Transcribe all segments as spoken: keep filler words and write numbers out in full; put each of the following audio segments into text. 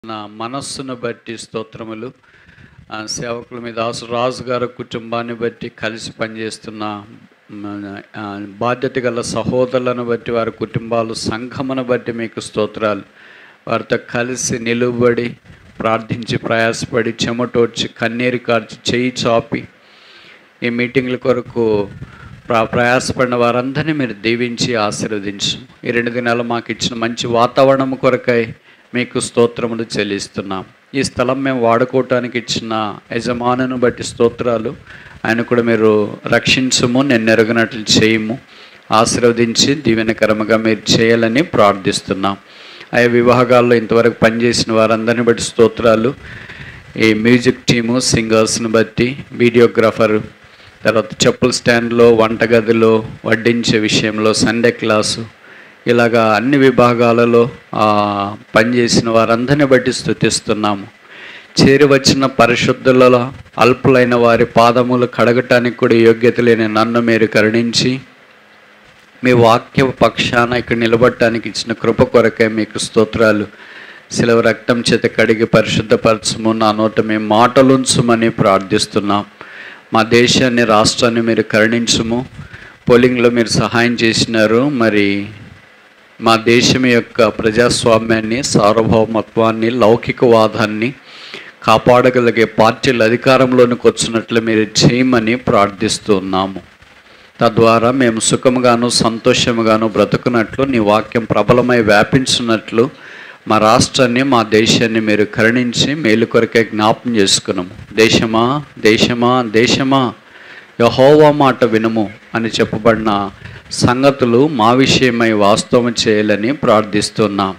నా మనస్సును బట్టి స్తోత్రములు. సేవకుల మీద దాసు రాజు గారి కుటుంబాన్ని బట్టి కలిసి పనిచేస్తున్న బాధ్యత గల సహోదరులను బట్టి, వారి కుటుంబాలు సంఘమును బట్టి మీకు స్తోత్రాలు. వారితో కలిసి నిలువబడి ప్రార్థించి ప్రయాసపడి చెమటోడ్చి కన్నీరు కార్చి చేయి చాపి ఈ మీటింగ్ల కొరకు ప్ర ప్రయాసపడిన వారందరినీ మీరు దీవించి ఆశీర్వదించు. ఈ రెండు దినాలు మాకు ఇచ్చిన మంచి వాతావరణం కొరకై మీకు స్తోత్రములు చెల్లిస్తున్నాం. ఈ స్థలం మేము వాడుకోవటానికి ఇచ్చిన యజమానును బట్టి స్తోత్రాలు. ఆయన కూడా మీరు రక్షించము, నేను నెరగనట్లు చేయము, ఆశీర్వదించి దీవెనకరముగా మీరు చేయాలని ప్రార్థిస్తున్నాం. ఆయా విభాగాల్లో ఇంతవరకు పనిచేసిన వారందరిని బట్టి స్తోత్రాలు. ఈ మ్యూజిక్ టీము, సింగర్స్ని బట్టి, వీడియోగ్రాఫర్, తర్వాత చెప్పుల స్టాండ్లో, వంటగదిలో, వడ్డించే విషయంలో, సండే క్లాసు, ఇలాగా అన్ని విభాగాలలో పనిచేసిన వారందరిని బట్టి స్తుతిస్తున్నాము. చేరి వచ్చిన పరిశుద్ధులలో అల్పులైన వారి పాదములు కడగటానికి కూడా యోగ్యత లేని నన్ను మీరు కరుణించి మీ వాక్య పక్షాన ఇక్కడ నిలబడటానికి ఇచ్చిన కృప కొరకే మీకు స్తోత్రాలు. శిలువ రక్తం చేత కడిగి పరిశుద్ధపరచము, నా నోట మేము మాటలుంచుమని ప్రార్థిస్తున్నాం. మా దేశాన్ని, రాష్ట్రాన్ని మీరు కరుణించుము. పోలింగ్లో మీరు సహాయం చేసినారు. మరి మా దేశం యొక్క ప్రజాస్వామ్యాన్ని, సార్వభౌమత్వాన్ని, లౌకికవాదాన్ని కాపాడగలిగే పార్టీలు అధికారంలోనికి వచ్చినట్లు మీరు చేయమని ప్రార్థిస్తున్నాము. తద్వారా మేము సుఖముగాను సంతోషముగాను బ్రతుకున్నట్లు, నీ వాక్యం ప్రబలమై వ్యాపించినట్లు మా రాష్ట్రాన్ని, మా దేశాన్ని మీరు కరుణించి మేలు కొరకే జ్ఞాపం చేసుకున్నాము. దేశమా దేశమా దేశమా యెహోవా మాట వినుము అని చెప్పబడిన సంగతులు మా విషయమై వాస్తవం చేయాలని ప్రార్థిస్తున్నాం.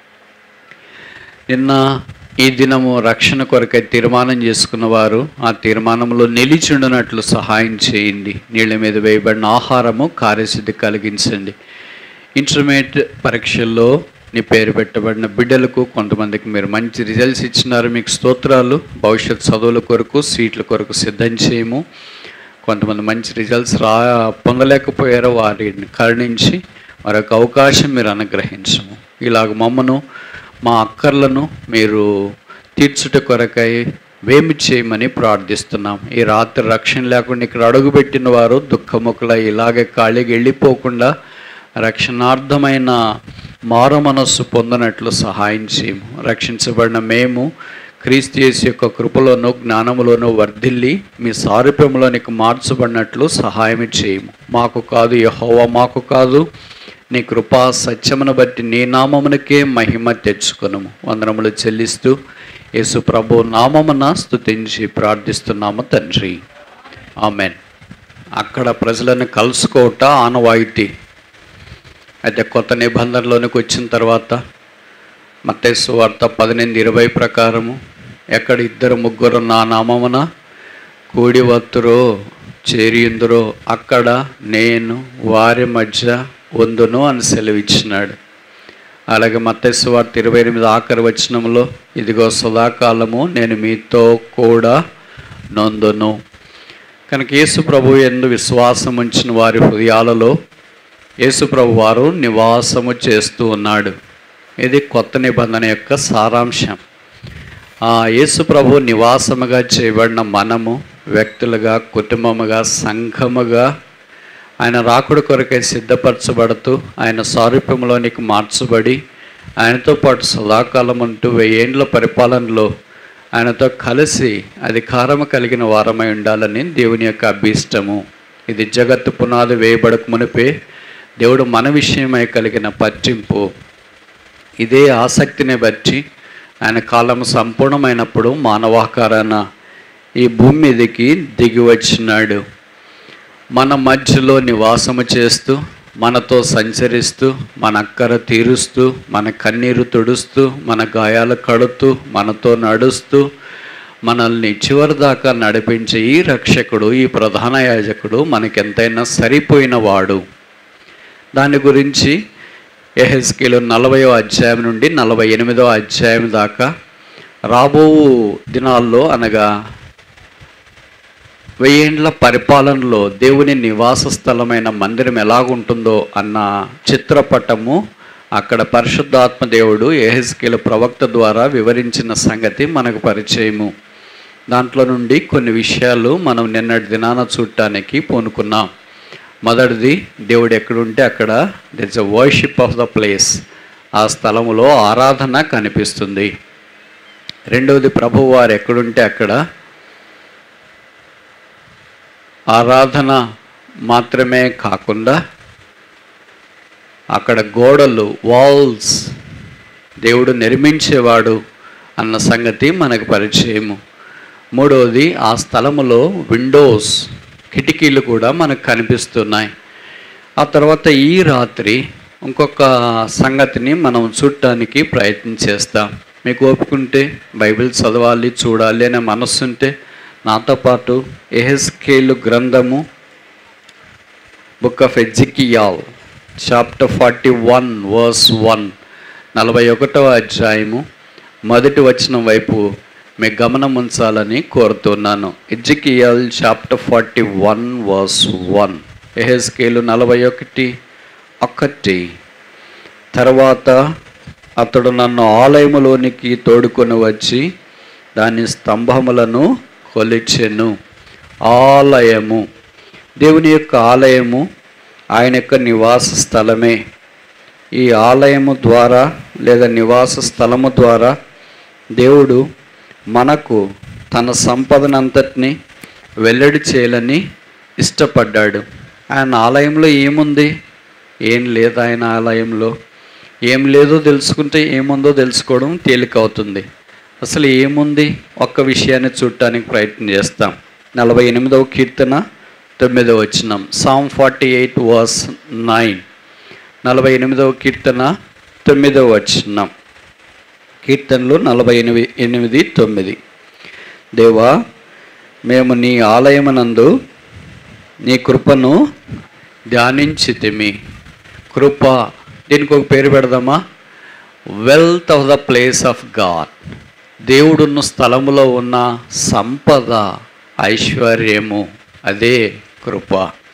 నిన్న ఈ దినము రక్షణ కొరకై తీర్మానం చేసుకున్నవారు ఆ తీర్మానంలో నిలిచిండునట్లు సహాయం చేయండి. నీళ్ళ మీద వేయబడిన ఆహారము కార్యసిద్ధి కలిగించండి. ఇంటర్మీడియట్ పరీక్షల్లో నీ పేరు పెట్టబడిన బిడ్డలకు కొంతమందికి మీరు మంచి రిజల్ట్స్ ఇచ్చినారు, మీకు స్తోత్రాలు. భవిష్యత్ చదువుల కొరకు, సీట్ల కొరకు సిద్ధం చేయము. కొంతమంది మంచి రిజల్ట్స్ రా పొందలేకపోయారో వారిని కరుణించి మరొక అవకాశం మీరు అనుగ్రహించము. ఇలాగ మమ్మను, మా అక్కర్లను మీరు తీర్చుట కొరకై వేమి చేయమని ప్రార్థిస్తున్నాం. ఈ రాత్రి రక్షణ లేకుండా ఇక్కడ అడుగుపెట్టిన వారు దుఃఖముఖుల ఇలాగే ఖాళీగా వెళ్ళిపోకుండా రక్షణార్థమైన మారు మనస్సు పొందనట్లు సహాయం చేయము. రక్షించబడిన మేము క్రీస్తు యేసు యొక్క కృపలోనూ జ్ఞానములోనూ వర్ధిల్లి మీ సారూప్యంలోనికి మార్చబడినట్లు సహాయం చేయము. మాకు కాదు యెహోవా, మాకు కాదు, నీ కృపా సత్యమును బట్టి నీ నామమునకే మహిమ తెచ్చుకొనుము. వందనములు చెల్లిస్తూ యేసు ప్రభు నామమున స్తుతించి ప్రార్థిస్తున్నాము తండ్రి, ఆమెన్. అక్కడ ప్రజలను కలుసుకోవట ఆనవాయితీ. అయితే కొత్త నిబంధనలోనికి వచ్చిన తర్వాత మత్తయి సువార్త పద్దెనిమిది ఇరవై ప్రకారము ఎక్కడ ఇద్దరు ముగ్గురు నా నామమున కూడి వత్తురో చేరియుందురో అక్కడ నేను వారి మధ్య ఉందును అని సెలవిచ్చినాడు. అలాగే మత్తయి సువార్త ఇరవై ఎనిమిది ఆఖరి వచనంలో ఇదిగో సదాకాలము నేను మీతో కూడా నొందును. కనుక యేసు ప్రభు యందు విశ్వాసం ఉంచిన వారి హృదయాలలో యేసు ప్రభు వారు నివాసము చేస్తూ ఉన్నాడు. ఇది కొత్త నిబంధన యొక్క సారాంశం. ఆ యేసు ప్రభు నివాసముగా చేయబడిన మనము వ్యక్తులుగా, కుటుంబముగా, సంఘముగా ఆయన రాకుడు కొరకై సిద్ధపరచబడుతూ ఆయన సారూప్యంలోనికి మార్చబడి ఆయనతో పాటు సదాకాలం ఉంటూ వెయ్యేండ్ల పరిపాలనలో ఆయనతో కలిసి అధికారము కలిగిన వారమై ఉండాలని దేవుని యొక్క అభీష్టము. ఇది జగత్తు పునాది వేయబడక మునిపే దేవుడు మన విషయమై కలిగిన పట్టింపు. ఇదే ఆసక్తిని బట్టి ఆయన కాలం సంపూర్ణమైనప్పుడు మానవాకారాన ఈ భూమి మీదకి దిగి వచ్చినాడు. మన మధ్యలో నివాసము చేస్తూ, మనతో సంచరిస్తూ, మన అక్కర తీరుస్తూ, మన కన్నీరు తుడుస్తూ, మన గాయాలు కడుతూ, మనతో నడుస్తూ, మనల్ని చివరి దాకా నడిపించే ఈ రక్షకుడు, ఈ ప్రధాన యాజకుడు మనకెంతైనా సరిపోయిన వాడు. దాని గురించి యెహెజ్కేలు నలభైవ అధ్యాయం నుండి నలభై ఎనిమిదవ అధ్యాయం దాకా రాబో దినాల్లో అనగా వెయ్యేండ్ల పరిపాలనలో దేవుని నివాస స్థలమైన మందిరం ఎలాగుంటుందో అన్న చిత్రపటము అక్కడ పరిశుద్ధాత్మ దేవుడు యెహెజ్కేలు ప్రవక్త ద్వారా వివరించిన సంగతి మనకు పరిచయము. దాంట్లో నుండి కొన్ని విషయాలు మనం నిన్నటి దినాన చూడటానికి పూనుకున్నాం. మొదటిది, దేవుడు ఎక్కడుంటే అక్కడ there is a worship of the place, ఆ స్థలములో ఆరాధన కనిపిస్తుంది. రెండవది, ప్రభువు వారు ఎక్కడుంటే అక్కడ ఆరాధన మాత్రమే కాకుండా అక్కడ గోడలు, వాల్స్ దేవుడు నిర్మించేవాడు అన్న సంగతి మనకు పరిచయము. మూడవది, ఆ స్థలములో విండోస్, కిటికీలు కూడా మనకు కనిపిస్తున్నాయి. ఆ తర్వాత ఈ రాత్రి ఇంకొక సంగతిని మనం చూడటానికి ప్రయత్నం చేస్తాం. మీకు ఓపుకుంటే బైబిల్ చదవాలి, చూడాలి అనే మనస్సు ఉంటే నాతో పాటు యెహెజ్కేలు గ్రంథము, book of Ezekiel chapter forty one verse one, నలభై ఒకటవ అధ్యాయము మొదటి వచనం వైపు మీ గమనం ఉంచాలని కోరుతున్నాను. Ezekiel chapter forty one verse one. యెహెజ్కేలు నలభై ఒకటి ఒకటి. తర్వాత అతడు నన్ను ఆలయములోనికి తోడుకొని వచ్చి దాని స్తంభములను కొలిచెను. ఆలయము, దేవుని యొక్క ఆలయము ఆయన యొక్క నివాస స్థలమే. ఈ ఆలయము ద్వారా లేదా నివాస స్థలము ద్వారా దేవుడు మనకు తన సంపదనంతటిని వెల్లడి చేయాలని ఇష్టపడ్డాడు. ఆయన ఆలయంలో ఏముంది? ఏం లేదు. ఆయన ఆలయంలో ఏం లేదో తెలుసుకుంటే ఏముందో తెలుసుకోవడం తేలిక అవుతుంది. అసలు ఏముంది? ఒక్క విషయాన్ని చూడటానికి ప్రయత్నం చేస్తాం. నలభై ఎనిమిదవ కీర్తన తొమ్మిదవ వచనం, Psalm forty eight verse nine. నలభై ఎనిమిదవ కీర్తన తొమ్మిదవ వచనం. కీర్తనలు నలభై ఎనిమిది ఎనిమిది తొమ్మిది. దేవా, మేము నీ ఆలయమునందు నీ కృపను ధ్యానించితిమి. కృప, దీనికి ఒక పేరు పెడదామా? Wealth of the place of God. దేవుడున్న స్థలములో ఉన్న సంపద, ఐశ్వర్యము, అదే కృప.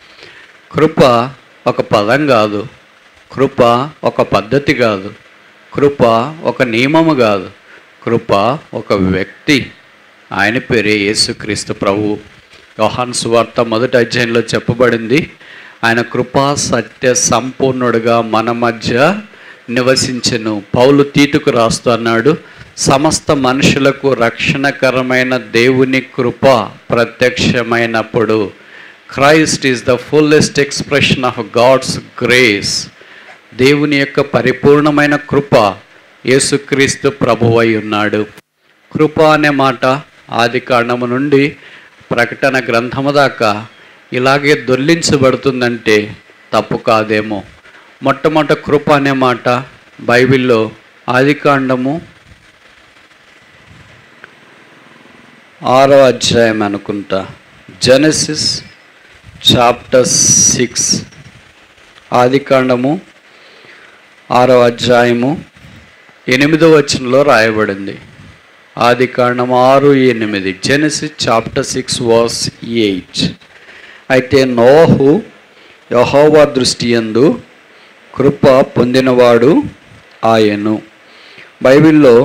కృప ఒక పదం కాదు, కృప ఒక పద్ధతి కాదు, కృప ఒక నియమము కాదు, కృప ఒక వ్యక్తి. ఆయన పేరే యేసుక్రీస్తు ప్రభువు. యోహాను సువార్త మొదటి అధ్యాయంలో చెప్పబడింది, ఆయన కృపా సత్య సంపూర్ణుడుగా మన మధ్య నివసించెను. పౌలు తీతుకు రాస్తూ అన్నాడు, సమస్త మనుషులకు రక్షణకరమైన దేవుని కృప ప్రత్యక్షమైనప్పుడు, Christ is the fullest expression of God's grace. దేవుని యొక్క పరిపూర్ణమైన కృప యేసుక్రీస్తు ప్రభువై ఉన్నాడు. కృప అనే మాట ఆది కాండము నుండి ప్రకటన గ్రంథము దాకా ఇలాగే దొర్లించబడుతుందంటే తప్పు కాదేమో. మొట్టమొదట కృప అనే మాట బైబిల్లో ఆది కాండము ఆరో అధ్యాయం అనుకుంటా, జెనసిస్ చాప్టర్ సిక్స్, ఆది కాండము ఆరో అధ్యాయము ఎనిమిదో వచనంలో రాయబడింది. ఆది కాండము ఆరు ఎనిమిది, Genesis chapter six verse eight. అయితే నోహు యెహోవా దృష్టి యందు కృప పొందినవాడు ఆయను. బైబిల్లో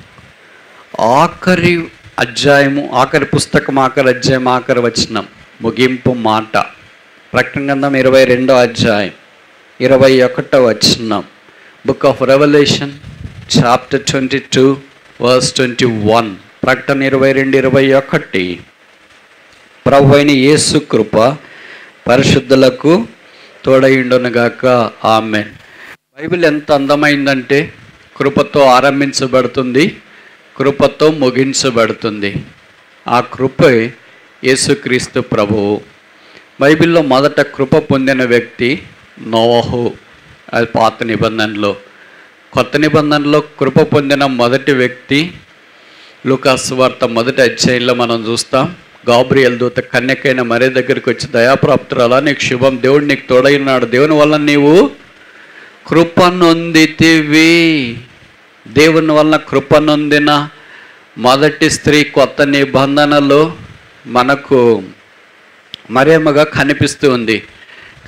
ఆఖరి అధ్యాయము, ఆఖరి పుస్తకం, ఆఖరి అధ్యాయం, ఆఖరి వచనం, ముగింపు మాట, ప్రకటన గ్రంథం ఇరవై రెండో అధ్యాయం ఇరవై ఒకటో వచనం, book of revolution chapter twenty two verse twenty one, ప్రకటన ఇరవై రెండు ఇరవై ఒకటి. ప్రభువైన యేసు కృప పరిశుద్ధులకు తోడయుండునుగాక. ఆమేన్. బైబిల్ ఎంత అందమైందంటే కృపతో ఆరంభించబడుతుంది, కృపతో ముగించబడుతుంది. ఆ కృపే యేసుక్రీస్తు ప్రభువు. బైబిల్లో మొదట కృప పొందిన వ్యక్తి నోవహు, అది పాత నిబంధనలో. కొత్త నిబంధనలో కృప పొందిన మొదటి వ్యక్తి లూకాసు వార్త మొదటి అధ్యాయంలో మనం చూస్తాం. గాబ్రియల్ దూత కన్యకైన మరే దగ్గరికి వచ్చి, దయాప్రాప్తురాలా, నీకు శుభం, దేవుడు నీకు తోడైనాడు, దేవుని వల్ల నీవు కృప నొందితివి. దేవుని వలన కృప నొందిన మొదటి స్త్రీ కొత్త నిబంధనలో మనకు మరియమ్మగా కనిపిస్తూ ఉంది.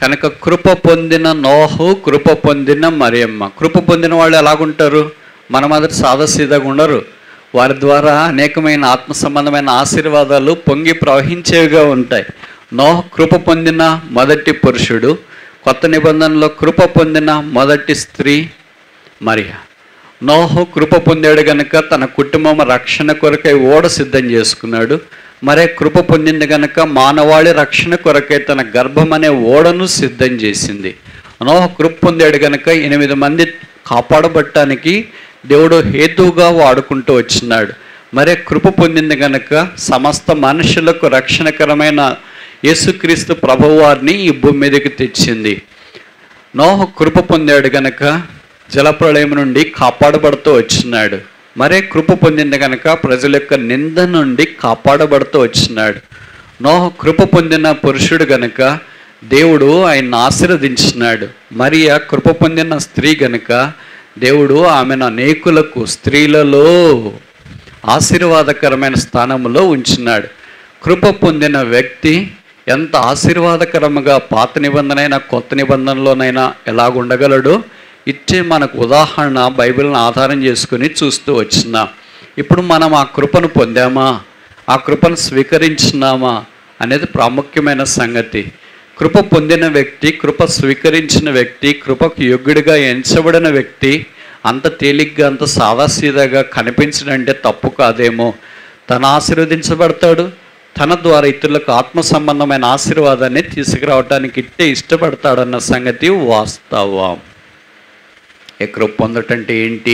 కనుక కృప పొందిన నోహు, కృప పొందిన మరియమ్మ. కృప పొందిన వాళ్ళు ఎలాగుంటారు? మన మాదిరి సాదాసీదాగా ఉండరు. వారి ద్వారా అనేకమైన ఆత్మ సంబంధమైన ఆశీర్వాదాలు పొంగి ప్రవహించేవిగా ఉంటాయి. నోహు కృప పొందిన మొదటి పురుషుడు. కొత్త నిబంధనలో కృప పొందిన మొదటి స్త్రీ మరియ. నోహు కృప పొందాడు గనుక తన కుటుంబం రక్షణ కొరకై ఓడ సిద్ధం చేసుకున్నాడు. మరే కృప పొందింది గనుక మానవాళి రక్షణ కొరకై తన గర్భం అనే ఓడను సిద్ధం చేసింది. నోహు కృప పొందాడు గనుక ఎనిమిది మంది కాపాడబట్టడానికి దేవుడు హేతువుగా వాడుకుంటూ వచ్చినాడు. మరే కృప పొందింది గనుక సమస్త మనుషులకు రక్షణకరమైన యేసుక్రీస్తు ప్రభువారిని ఈ భూమి మీదకి తెచ్చింది. నోహు కృప పొందాడు గనుక జలప్రళయం నుండి కాపాడబడుతూ వచ్చినాడు. మరే కృప పొందింది కనుక ప్రజల యొక్క నింద నుండి కాపాడబడుతూ వచ్చినాడు. నోహు కృప పొందిన పురుషుడు గనుక దేవుడు ఆయన్ని ఆశీర్వదించినాడు. మరియ కృప పొందిన స్త్రీ గనుక దేవుడు ఆమెను అనేకులకు స్త్రీలలో ఆశీర్వాదకరమైన స్థానంలో ఉంచినాడు. కృప పొందిన వ్యక్తి ఎంత ఆశీర్వాదకరముగా పాత నిబంధనైనా కొత్త నిబంధనలోనైనా ఎలాగుండగలడో ఇచ్చే మనకు ఉదాహరణ బైబిల్ని ఆధారం చేసుకుని చూస్తూ వచ్చినాం. ఇప్పుడు మనం ఆ కృపను పొందామా, ఆ కృపను స్వీకరించినామా అనేది ప్రాముఖ్యమైన సంగతి. కృప పొందిన వ్యక్తి, కృప స్వీకరించిన వ్యక్తి, కృపకు యోగ్యుడిగా ఎంచబడిన వ్యక్తి అంత తేలిగ్గా అంత సాదాసీదాగా కనిపించడంటే తప్పు కాదేమో. తను ఆశీర్వదించబడతాడు, తన ద్వారా ఇతరులకు ఆత్మ సంబంధమైన ఆశీర్వాదాన్ని తీసుకురావడానికి ఇట్టే ఇష్టపడతాడన్న సంగతి వాస్తవం. ఏ కృప పొందటంటే ఏంటి?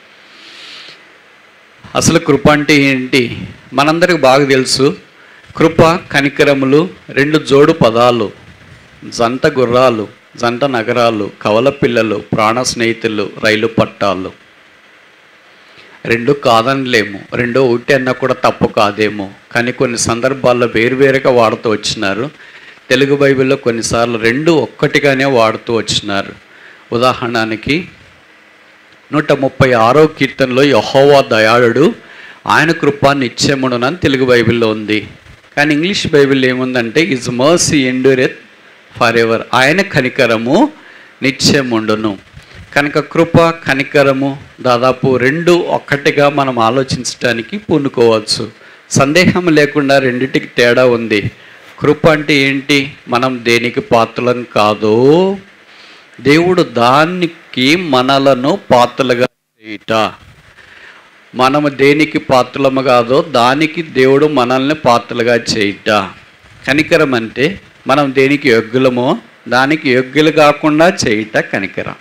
అసలు కృప అంటే ఏంటి? మనందరికి బాగా తెలుసు. కృప, కనికరములు రెండు జోడు పదాలు. జంట గుర్రాలు, జంట నగరాలు, కవల పిల్లలు, ప్రాణ స్నేహితులు, రైలు పట్టాలు. రెండు కాదనలేము, రెండో ఒకటి అన్నా కూడా తప్పు కాదేమో. కానీ కొన్ని సందర్భాల్లో వేరువేరుగా వాడుతూ వచ్చినారు. తెలుగు బైబిల్లో కొన్నిసార్లు రెండు ఒక్కటిగానే వాడుతూ వచ్చినారు. ఉదాహరణకి నూట ముప్పై ఆరో కీర్తనలో యెహోవా దయాళుడు, ఆయన కృప నిత్యముండునని తెలుగు బైబిల్లో ఉంది. కానీ ఇంగ్లీష్ బైబిల్లో ఏముందంటే his mercy endureth for ever, ఆయన కనికరము నిత్యముండును. కనుక కృప, కనికరము దాదాపు రెండు ఒక్కటిగా మనం ఆలోచించడానికి పూనుకోవచ్చు. సందేహం లేకుండా రెండిటికి తేడా ఉంది. కృప అంటే ఏంటి? మనం దేనికి పాత్రలం కాదో దేవుడు దానికి మనలను పాత్రలుగా చేయుట. మనము దేనికి పాత్రలము కాదో దానికి దేవుడు మనల్ని పాత్రలుగా చేయుట. కనికరం అంటే మనం దేనికి యోగ్యులమో దానికి యోగ్యులు కాకుండా చేయుట కనికరం.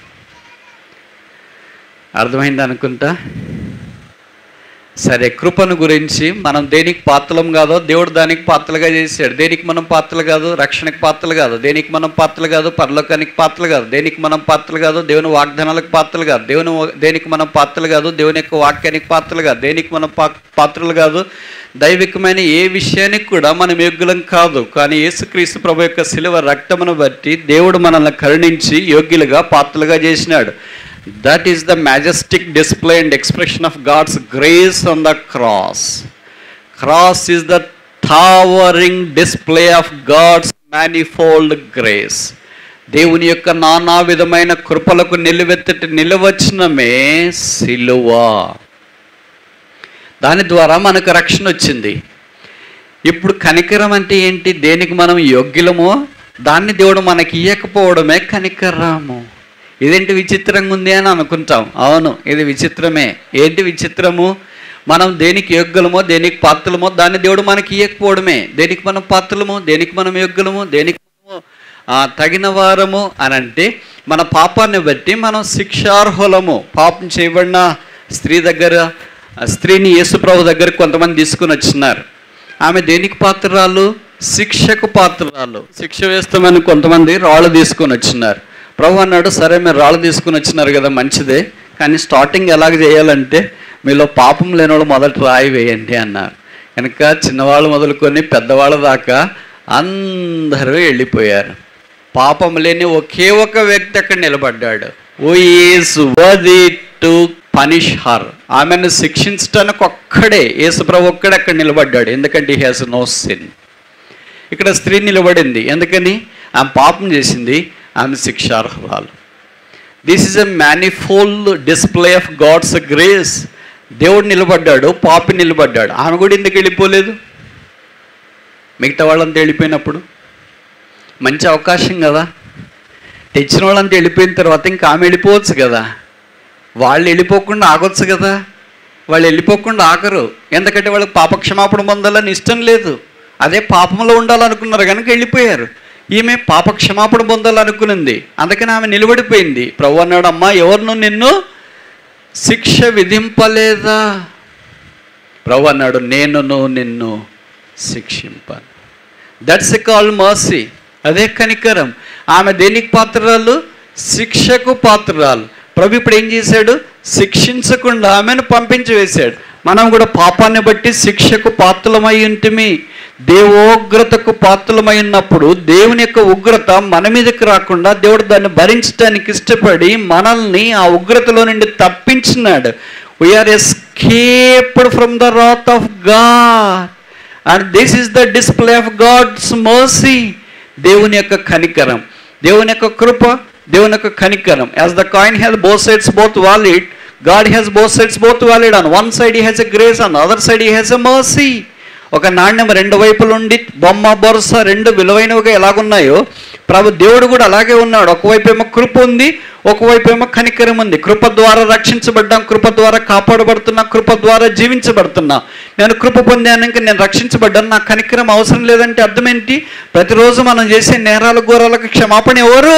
అర్థమైంది అనుకుంటా. సరే, కృపను గురించి మనం దేనికి పాత్రలం కాదో దేవుడు దానికి పాత్రలుగా చేశాడు. దేనికి మనం పాత్రలు కాదు? రక్షణకు పాత్రలు కాదు. దేనికి మనం పాత్రలు కాదు? పరలోకానికి పాత్రలు కాదు. దేనికి మనం పాత్రలు కాదు? దేవుని వాగ్దానాలకు పాత్రలు కాదు. దేవుని దేనికి మనం పాత్రలు కాదు? దేవుని యొక్క వాక్యానికి పాత్రలు కాదు. దేనికి మనం పా పాత్రలు కాదు? దైవికమైన ఏ విషయానికి కూడా మనం యోగ్యులం కాదు. కానీ యేసుక్రీస్తు ప్రభు యొక్క శిలువ రక్తమును బట్టి దేవుడు మనల్ని కరుణించి యోగ్యులుగా పాత్రలుగా చేసినాడు. That is the majestic display and expression of God's grace on the cross. Cross is the towering display of God's manifold grace. దేవుని యొక్క నానా విధమైన కృపలకు నిలువెత్తటి నిలవచనమే సిలువ. దాని ద్వారా మనకు రక్షణ వచ్చింది. ఇప్పుడు కనికరం అంటే ఏంటి? దేనికి మనం యోగ్యులమో దాన్ని దేవుడు మనకి ఇయ్యకపోవడమే కనికరము. ఇదేంటి విచిత్రంగా ఉంది అని అనుకుంటాం. అవును, ఇది విచిత్రమే. ఏంటి విచిత్రము? మనం దేనికి యోగ్యులమో దేనికి పాత్రలమో దాన్ని దేవుడు మనకి ఇయ్యకపోవడమే. దేనికి మనం పాత్రలము, దేనికి మనం యోగ్యులము, దేనికి మనము తగిన వారము అని అంటే మన పాపాన్ని బట్టి మనం శిక్షార్హులము. పాపం చేయబడిన స్త్రీ దగ్గర స్త్రీని యేసుప్రభు దగ్గర కొంతమంది తీసుకుని వచ్చినారు. ఆమె దేనికి పాత్రరాలు? శిక్షకు పాత్రరాలు. శిక్ష వేస్తామని కొంతమంది రాళ్ళు తీసుకొని వచ్చినారు. ప్రభు అన్నాడు, సరే మీరు రాళ్ళు తీసుకుని వచ్చినారు కదా, మంచిదే, కానీ స్టార్టింగ్ ఎలాగ చేయాలంటే మీలో పాపం లేని వాళ్ళు మొదట రాయి వేయండి అన్నారు. కనుక చిన్నవాళ్ళు మొదలుకొని పెద్దవాళ్ళ దాకా అందరూ వెళ్ళిపోయారు. పాపం లేని ఒకే ఒక వ్యక్తి అక్కడ నిలబడ్డాడు. Who is worthy to punish her. ఆమెను శిక్షించడానికి ఒక్కడే యేసు ప్రభు ఒక్కడే అక్కడ నిలబడ్డాడు. ఎందుకంటే హీ హాజ్ నో సిన్. ఇక్కడ స్త్రీ నిలబడింది. ఎందుకని? ఆమె పాపం చేసింది, ఆమె శిక్షార్హురాలు. This is a manifold display of God's grace. దేవుడు నిలబడ్డాడు, పాపి నిలబడ్డాడు. ఆమె కూడా ఎందుకు వెళ్ళిపోలేదు? మిగతా వాళ్ళంతా వెళ్ళిపోయినప్పుడు మంచి అవకాశం కదా. తెచ్చిన వాళ్ళంతా వెళ్ళిపోయిన తర్వాత ఇంకా ఆమె వెళ్ళిపోవచ్చు కదా. వాళ్ళు వెళ్ళిపోకుండా ఆగొచ్చు కదా. వాళ్ళు వెళ్ళిపోకుండా ఆగరు, ఎందుకంటే వాళ్ళకి పాపక్షమాపణ పొందాలని ఇష్టం లేదు. అదే పాపంలో ఉండాలనుకున్నారు కనుక వెళ్ళిపోయారు. ఈమె పాపక్షమాపణ పొందాలనుకునింది, అందుకని ఆమె నిలబడిపోయింది. ప్రభు అన్నాడు, అమ్మా ఎవరిను నిన్ను శిక్ష విధింపలేదా? ప్రభు అన్నాడు, నేనును నిన్ను శిక్షింపాను. That's a call mercy. అదే కనికరం. ఆమె దేనికి పాత్రరాలు? శిక్షకు పాత్రరాలు. ప్రభు ఇప్పుడు ఏం చేశాడు? శిక్షించకుండా ఆమెను పంపించి వేశాడు. మనం కూడా పాపాన్ని బట్టి శిక్షకు పాత్రలమై ఉంటిమి, దేవోగ్రతకు పాత్రలమై ఉన్నప్పుడు దేవుని యొక్క ఉగ్రత మన మీదకి రాకుండా దేవుడు దాన్ని భరించడానికి ఇష్టపడి మనల్ని ఆ ఉగ్రతలో నుండి తప్పించినాడు. We are escaped from the wrath of God and this is the display of God's mercy. దేవుని యొక్క కనికరం, దేవుని యొక్క కృప, దేవుని యొక్క కనికరం. As the coin has both sides both valid, God has both sides both valid. On one side he has a grace, on the other side he has a mercy. ఒక నాణ్యం రెండు వైపులు ఉండి బొమ్మ బొరస రెండు విలువైనవిగా ఎలాగున్నాయో ప్రభు దేవుడు కూడా అలాగే ఉన్నాడు. ఒకవైపు ఏమో కృప ఉంది, ఒకవైపు ఏమో కనికరం ఉంది. కృప ద్వారా రక్షించబడ్డాం, కృప ద్వారా కాపాడబడుతున్నా, కృప ద్వారా జీవించబడుతున్నా. నేను కృప పొందాను, ఇంకా నేను రక్షించబడ్డాను, నాకు కనికరం అవసరం లేదంటే అర్థం ఏంటి? ప్రతిరోజు మనం చేసే నేరాల ఘోరాలకు క్షమాపణ ఎవరు?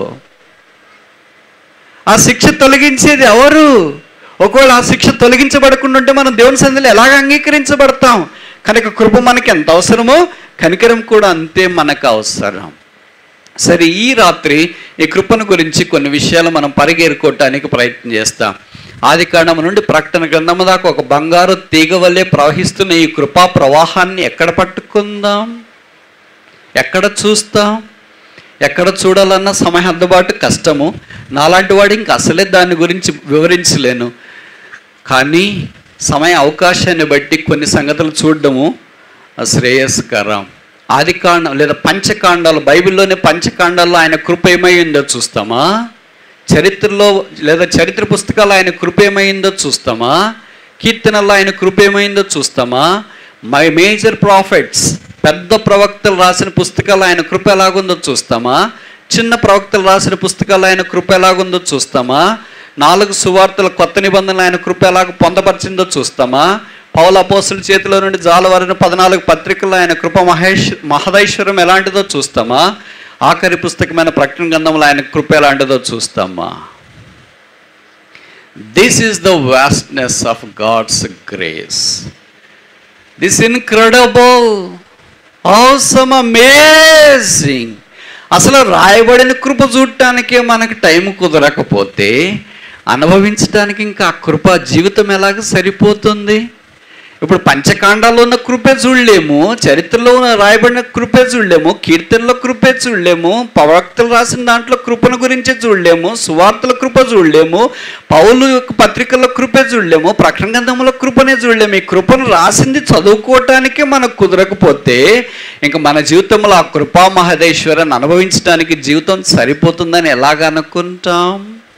ఆ శిక్ష తొలగించేది ఎవరు? ఒకవేళ ఆ శిక్ష తొలగించబడకుండా ఉంటే మనం దేవుని సన్నిధిలో ఎలాగ అంగీకరించబడతాం? కనుక కృప మనకి ఎంత అవసరమో కనికరం కూడా అంతే మనకు అవసరం. సరే, ఈ రాత్రి ఈ కృపను గురించి కొన్ని విషయాలు మనం పరిగెరుకోవటానికి ప్రయత్నం చేస్తాం. ఆది కాండం నుండి ప్రకటన గ్రంథము దాకా ఒక బంగారు తీగ వల్లే ప్రవహిస్తున్న ఈ కృపా ప్రవాహాన్ని ఎక్కడ పట్టుకుందాం? ఎక్కడ చూస్తాం? ఎక్కడ చూడాలన్న సమయం అందుబాటు కష్టము. నాలాంటి వాడు ఇంక అసలే దాని గురించి వివరించలేను. కానీ సమయ అవకాశాన్ని బట్టి కొన్ని సంగతులు చూడడము శ్రేయస్కరం. ఆది కాండం లేదా పంచకాండాలు, బైబిల్లోనే పంచకాండాల్లో ఆయన కృప ఏమైందో చూస్తామా? చరిత్రలో లేదా చరిత్ర పుస్తకాలు ఆయన కృప ఏమైందో చూస్తామా? కీర్తనల్లో ఆయన కృప ఏమైందో చూస్తామా? మై మేజర్ ప్రాఫిట్స్, పెద్ద ప్రవక్తలు రాసిన పుస్తకాలు ఆయన కృప ఎలాగుందో చూస్తామా? చిన్న ప్రవక్తలు రాసిన పుస్తకాలు ఆయన కృప ఎలాగుందో చూస్తామా? నాలుగు సువార్తల కొత్త నిబంధనలు ఆయన కృప ఎలాగ పొందపరిచిందో చూస్తామా? పౌలు అపోస్తలుల చేతిలో నుండి జాలవారిన పద్నాలుగు పత్రికల్లో ఆయన కృప మహేష్ మహదైశ్వరం ఎలాంటిదో చూస్తామా? ఆఖరి పుస్తకమైన ప్రకటన గ్రంథంలో ఆయన కృప ఎలాంటిదో చూస్తామా? This is the vastness of God's grace. This incredible, awesome, amazing. అసలు రాయబడిన కృప చూడటానికే మనకు టైం కుదరకపోతే అనుభవించడానికి ఇంకా ఆ కృప జీవితం ఎలాగ సరిపోతుంది? ఇప్పుడు పంచకాండాల్లో ఉన్న కృపే చూడలేము, చరిత్రలో ఉన్న రాయబడిన కృపే చూడలేము, కీర్తనలో కృపే చూడలేము, ప్రవక్తలు రాసిన దాంట్లో కృపను గురించే చూడలేము, సువార్తల కృప చూడలేము, పౌలు యొక్క పత్రికల్లో కృపే చూడలేము, ప్రకటన గ్రంథంలో కృపనే చూడలేము. ఈ కృపను రాసింది చదువుకోవటానికే మనకు కుదరకపోతే ఇంకా మన జీవితంలో ఆ కృపా మహదేశ్వరాన్ని అనుభవించడానికి జీవితం సరిపోతుందని ఎలాగ అనుకుంటాం?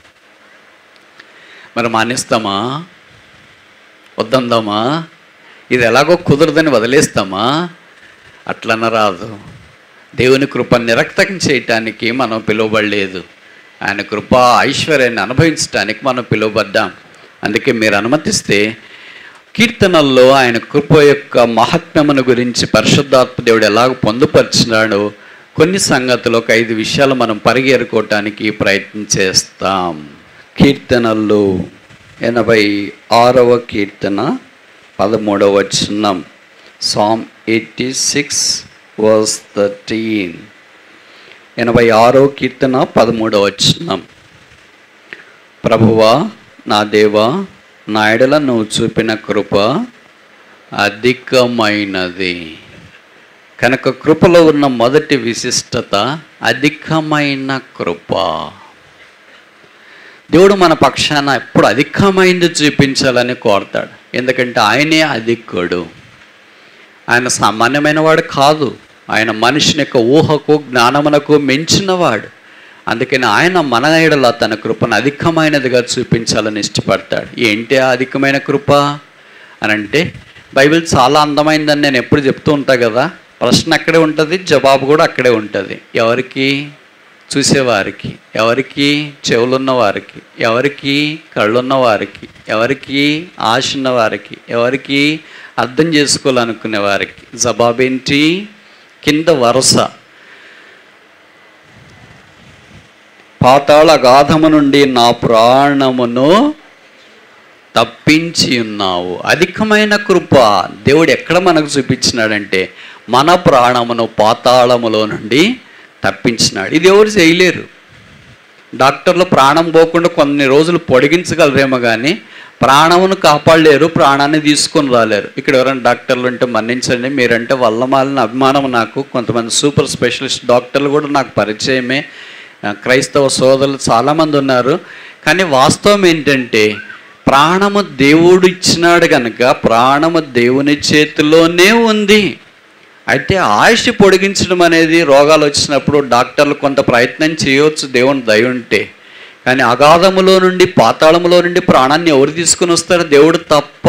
మరి మానేస్తామా? వద్దందామా? ఇది ఎలాగో కుదరదని వదిలేస్తామా? అట్లన రాదు. దేవుని కృప నిరక్తం చేయటానికి మనం పిలువబడలేదు, ఆయన కృప ఐశ్వర్యాన్ని అనుభవించడానికి మనం పిలువబడ్డాం. అందుకే మీరు అనుమతిస్తే కీర్తనల్లో ఆయన కృప యొక్క మహాత్మ్యమును గురించి పరిశుద్ధాత్మ దేవుడు ఎలాగ పొందుపరిచినాడో కొన్ని సంగతులు, ఒక ఐదు విషయాలు మనం పరిగెరుకోవటానికి ప్రయత్నం చేస్తాం. కీర్తనల్లో ఎనభై ఆరవ కీర్తన పదమూడవ వచనం, psalm eighty six verse thirteen. ఎనభై ఆరవ కీర్తన పదమూడవ వచనం. ప్రభువా నా దేవా, నా ఎడల నువ్వు చూపిన కృప అధికమైనది. కనుక కృపలో ఉన్న మొదటి విశిష్టత అధికమైన కృప. దేవుడు మన పక్షాన ఎప్పుడు అధికమైంది చూపించాలని కోరతాడు. ఎందుకంటే ఆయనే అధికుడు, ఆయన సామాన్యమైన వాడు కాదు. ఆయన మనిషిని యొక్క ఊహకు జ్ఞానమునకు మించినవాడు. అందుకని ఆయన మన ఎడల తన కృపను అధికమైనదిగా చూపించాలని ఇష్టపడతాడు. ఏంటి ఆ అధికమైన కృప అని అంటే, బైబిల్ చాలా అందమైందని నేను ఎప్పుడు చెప్తూ ఉంటా కదా. ప్రశ్న అక్కడే ఉంటుంది, జవాబు కూడా అక్కడే ఉంటుంది. ఎవరికి? చూసేవారికి. ఎవరికి? చెవులున్న వారికి. ఎవరికి? కళ్ళున్న వారికి. ఎవరికి? ఆశ ఉన్న వారికి. ఎవరికి? అర్థం చేసుకోవాలనుకునే వారికి. జవాబేంటి? కింద వరుస. పాతాళ అగాధము నుండి నా ప్రాణమును తప్పించి ఉన్నావు. అధికమైన కృప దేవుడు ఎక్కడ మనకు చూపించినాడంటే, మన ప్రాణమును పాతాళములో నుండి తప్పించినాడు. ఇది ఎవరు చేయలేరు. డాక్టర్లు ప్రాణం పోకుండా కొన్ని రోజులు పొడిగించగలరేమో కానీ ప్రాణమును కాపాడలేరు, ప్రాణాన్ని తీసుకొని రాలేరు. ఇక్కడ ఎవరైనా డాక్టర్లు ఉంటే మన్నించండి, మీరంటే వల్లమాలిన అభిమానం నాకు. కొంతమంది సూపర్ స్పెషలిస్ట్ డాక్టర్లు కూడా నాకు పరిచయమే, క్రైస్తవ సోదరులు చాలామంది ఉన్నారు. కానీ వాస్తవం ఏంటంటే, ప్రాణము దేవుడు ఇచ్చినాడు కనుక ప్రాణము దేవుని చేతిలోనే ఉంది. అయితే ఆయుష్ పొడిగించడం అనేది రోగాలు వచ్చినప్పుడు డాక్టర్లు కొంత ప్రయత్నం చేయవచ్చు దేవుని దయ ఉంటే. కానీ అగాధములో నుండి పాతాళములో నుండి ప్రాణాన్ని ఎవరు తీసుకుని వస్తారు? దేవుడు తప్ప.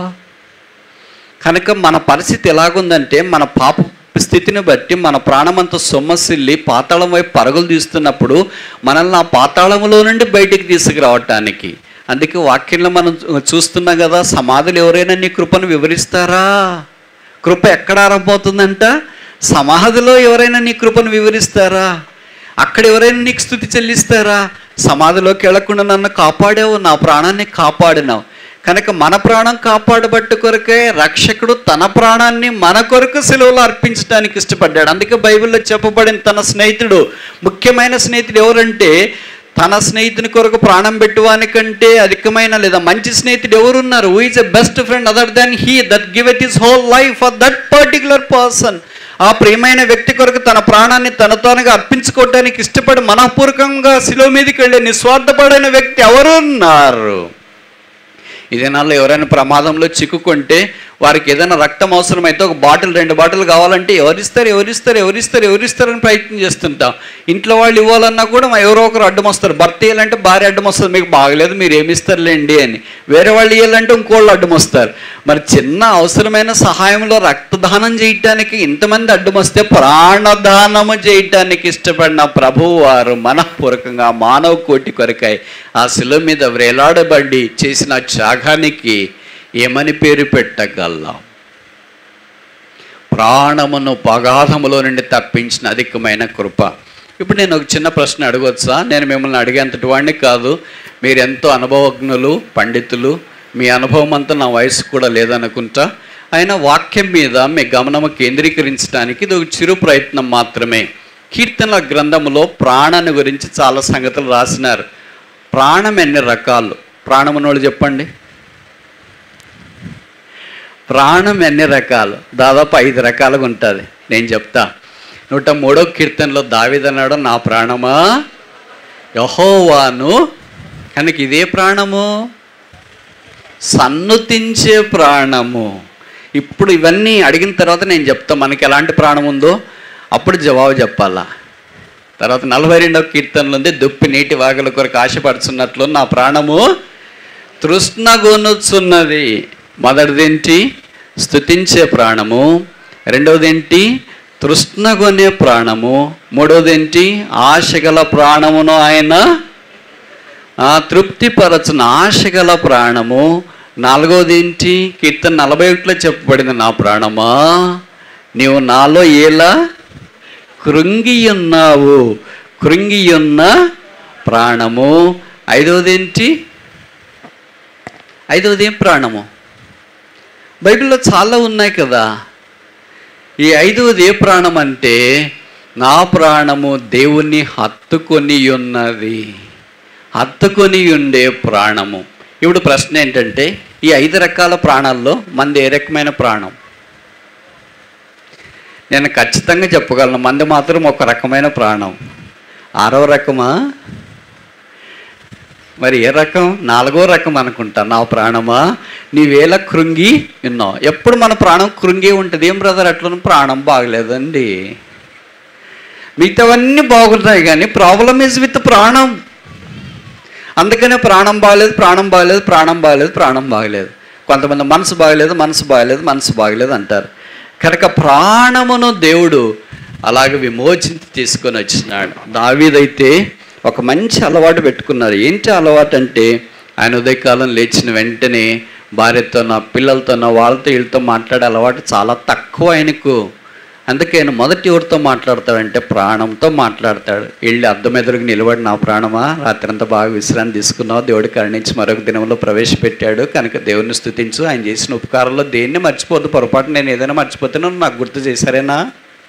కనుక మన పరిస్థితి ఎలాగుందంటే, మన పాప స్థితిని బట్టి మన ప్రాణమంతా సొమ్మసిల్లి పాతాళం వైపు పరుగులు తీస్తున్నప్పుడు మనల్ని ఆ పాతాళములో నుండి బయటికి తీసుకురావటానికి. అందుకే వాక్యంలో మనం చూస్తున్నాం కదా, సమాధులు ఎవరైనా నీ కృపను వివరిస్తారా? కృప ఎక్కడ ఆరంభమవుతుందంట? సమాధిలో ఎవరైనా నీ కృపను వివరిస్తారా? అక్కడ ఎవరైనా నీకు స్తుతి చెల్లిస్తారా? సమాధిలోకి వెళ్లకుండా నన్ను కాపాడావు, నా ప్రాణాన్ని కాపాడినావు. కనుక మన ప్రాణం కాపాడబట్టు కొరకే రక్షకుడు తన ప్రాణాన్ని మన కొరకు సిలువలో అర్పించడానికి ఇష్టపడ్డాడు. అందుకే బైబిల్లో చెప్పబడిన తన స్నేహితుడు, ముఖ్యమైన స్నేహితుడు ఎవరంటే, తన స్నేహితుని కొరకు ప్రాణం పెట్టువానికంటే అధికమైన లేదా మంచి స్నేహితుడు ఎవరున్నారు? Who is a best friend other than he that give it his whole life for that particular person. ఆ ప్రియమైన వ్యక్తి కొరకు తన ప్రాణాన్ని తనతోనగా అర్పించుకోవడానికి ఇష్టపడి మనఃపూర్వకంగా శిలువ మీదకి వెళ్ళే నిస్వార్థపడిన వ్యక్తి ఎవరున్నారు? ఈ దినాల్లో ఎవరైనా ప్రమాదంలో చిక్కుకుంటే వారికి ఏదైనా రక్తం అవసరమైతే ఒక బాటిల్ రెండు బాటిల్ కావాలంటే ఎవరిస్తారు ఎవరిస్తారు ఎవరిస్తారు ఎవరిస్తారని ప్రయత్నం చేస్తుంటాం. ఇంట్లో వాళ్ళు ఇవ్వాలన్నా కూడా ఎవరో ఒకరు అడ్డం వస్తారు. భర్త ఇవ్వాలంటే భార్య అడ్డం వస్తుంది, మీకు బాగలేదు మీరు ఏమి ఇస్తారులేండి అని. వేరే వాళ్ళు ఇవ్వాలంటే ఇంకోళ్ళు అడ్డం వస్తారు. మరి చిన్న అవసరమైన సహాయంలో రక్తదానం చేయటానికి ఇంతమంది అడ్డం వస్తే ప్రాణదానము చేయటానికి ఇష్టపడిన ప్రభువు వారు మనఃపూర్వకంగా మానవ కోటి కొరకై ఆ శిలువ మీద వ్రేలాడబడి చేసిన త్యాగానికి ఏమని పేరు పెట్టగలం? ప్రాణమును పగాధములో నుండి తప్పించిన అధికమైన కృప. ఇప్పుడు నేను ఒక చిన్న ప్రశ్న అడగవచ్చా? నేను మిమ్మల్ని అడిగేంతటి వాడిని కాదు, మీరు ఎంతో అనుభవజ్ఞులు, పండితులు. మీ అనుభవం అంతా నా వయసు కూడా లేదనుకుంటా. అయినా వాక్యం మీద మీ గమనము కేంద్రీకరించడానికి ఇది ఒక చిరు ప్రయత్నం మాత్రమే. కీర్తనల గ్రంథములో ప్రాణాన్ని గురించి చాలా సంగతులు రాసినారు. ప్రాణం ఎన్ని రకాలు? ప్రాణమునోళ్ళు చెప్పండి. ప్రాణం ఎన్ని రకాలు? దాదాపు ఐదు రకాలుగా ఉంటుంది. నేను చెప్తా. నూట మూడో కీర్తనలో దావీదన్నాడు, నా ప్రాణమా యెహోవాను. కనుక ఇదే ప్రాణము, సన్నుతించే ప్రాణము. ఇప్పుడు ఇవన్నీ అడిగిన తర్వాత నేను చెప్తా మనకి ఎలాంటి ప్రాణం ఉందో, అప్పుడు జవాబు చెప్పాలా. తర్వాత నలభై రెండవ కీర్తనలు ఉంది, దుప్పి నీటి వాగుల కొరకు ఆశపడుచున్నట్లు నా ప్రాణము తృష్ణగొనుచున్నది. మొదటిదేంటి? స్తుతించే ప్రాణము. రెండవదేంటి? తృష్ణగొనే ప్రాణము. మూడవదేంటి? ఆశగల ప్రాణమును ఆయన తృప్తిపరచున ఆశగల ప్రాణము. నాలుగవదేంటి? కీర్తన నలభై ఒకటిలో చెప్పబడింది, నా ప్రాణమా నీవు నాలో ఎలా కృంగియున్నావు, కృంగియున్న ప్రాణము. ఐదవదేంటి? ఐదవది ఏం ప్రాణము? బైబిల్లో చాలా ఉన్నాయి కదా. ఈ ఐదవది ఏ ప్రాణం అంటే, నా ప్రాణము దేవుణ్ణి హత్తుకొని ఉన్నది, హత్తుకొని ఉండే ప్రాణము. ఇప్పుడు ప్రశ్న ఏంటంటే, ఈ ఐదు రకాల ప్రాణాల్లో మంది ఏ రకమైన ప్రాణం? నేను ఖచ్చితంగా చెప్పగలను, మంది మాత్రం ఒక రకమైన ప్రాణం. ఆరవ రకమా? మరి ఏ రకం? నాలుగో రకం అనుకుంటా. నా ప్రాణమా నీవేళ కృంగి విన్నావు. ఎప్పుడు మన ప్రాణం కృంగి ఉంటుంది. ఏం బ్రదర్ అట్లా ప్రాణం బాగలేదండి, మిగతావన్నీ బాగున్నాయి కానీ ప్రాబ్లం ఈజ్ విత్ ప్రాణం. అందుకనే ప్రాణం బాగలేదు, ప్రాణం బాగలేదు, ప్రాణం బాగలేదు, ప్రాణం బాగలేదు. కొంతమంది మనసు బాగలేదు, మనసు బాగలేదు, మనసు బాగలేదు అంటారు. కనుక ప్రాణమును దేవుడు అలాగే విమోచించి తీసుకొని వచ్చినాడు. దావీదైతే ఒక మంచి అలవాటు పెట్టుకున్నారు. ఏంటి అలవాటు అంటే, ఆయన ఉదయకాలం లేచిన వెంటనే భార్యతోనో పిల్లలతోనో వాళ్ళతో వీళ్ళతో మాట్లాడే అలవాటు చాలా తక్కువ ఆయనకు. అందుకే ఆయన మొదటి ఎవరితో మాట్లాడతాడంటే ప్రాణంతో మాట్లాడతాడు. వెళ్ళి అద్దం ఎదురుకు నిలబడి, నా ప్రాణమా రాత్రంతా బాగా విశ్రాంతి తీసుకున్నావు, దేవుడి కరుణించి మరొక దినంలో ప్రవేశపెట్టాడు కనుక దేవుని స్తుతించు, ఆయన చేసిన ఉపకారంలో దేన్ని మర్చిపోద్దు. పొరపాటు నేను ఏదైనా మర్చిపోతానో నాకు గుర్తు చేశారేనా?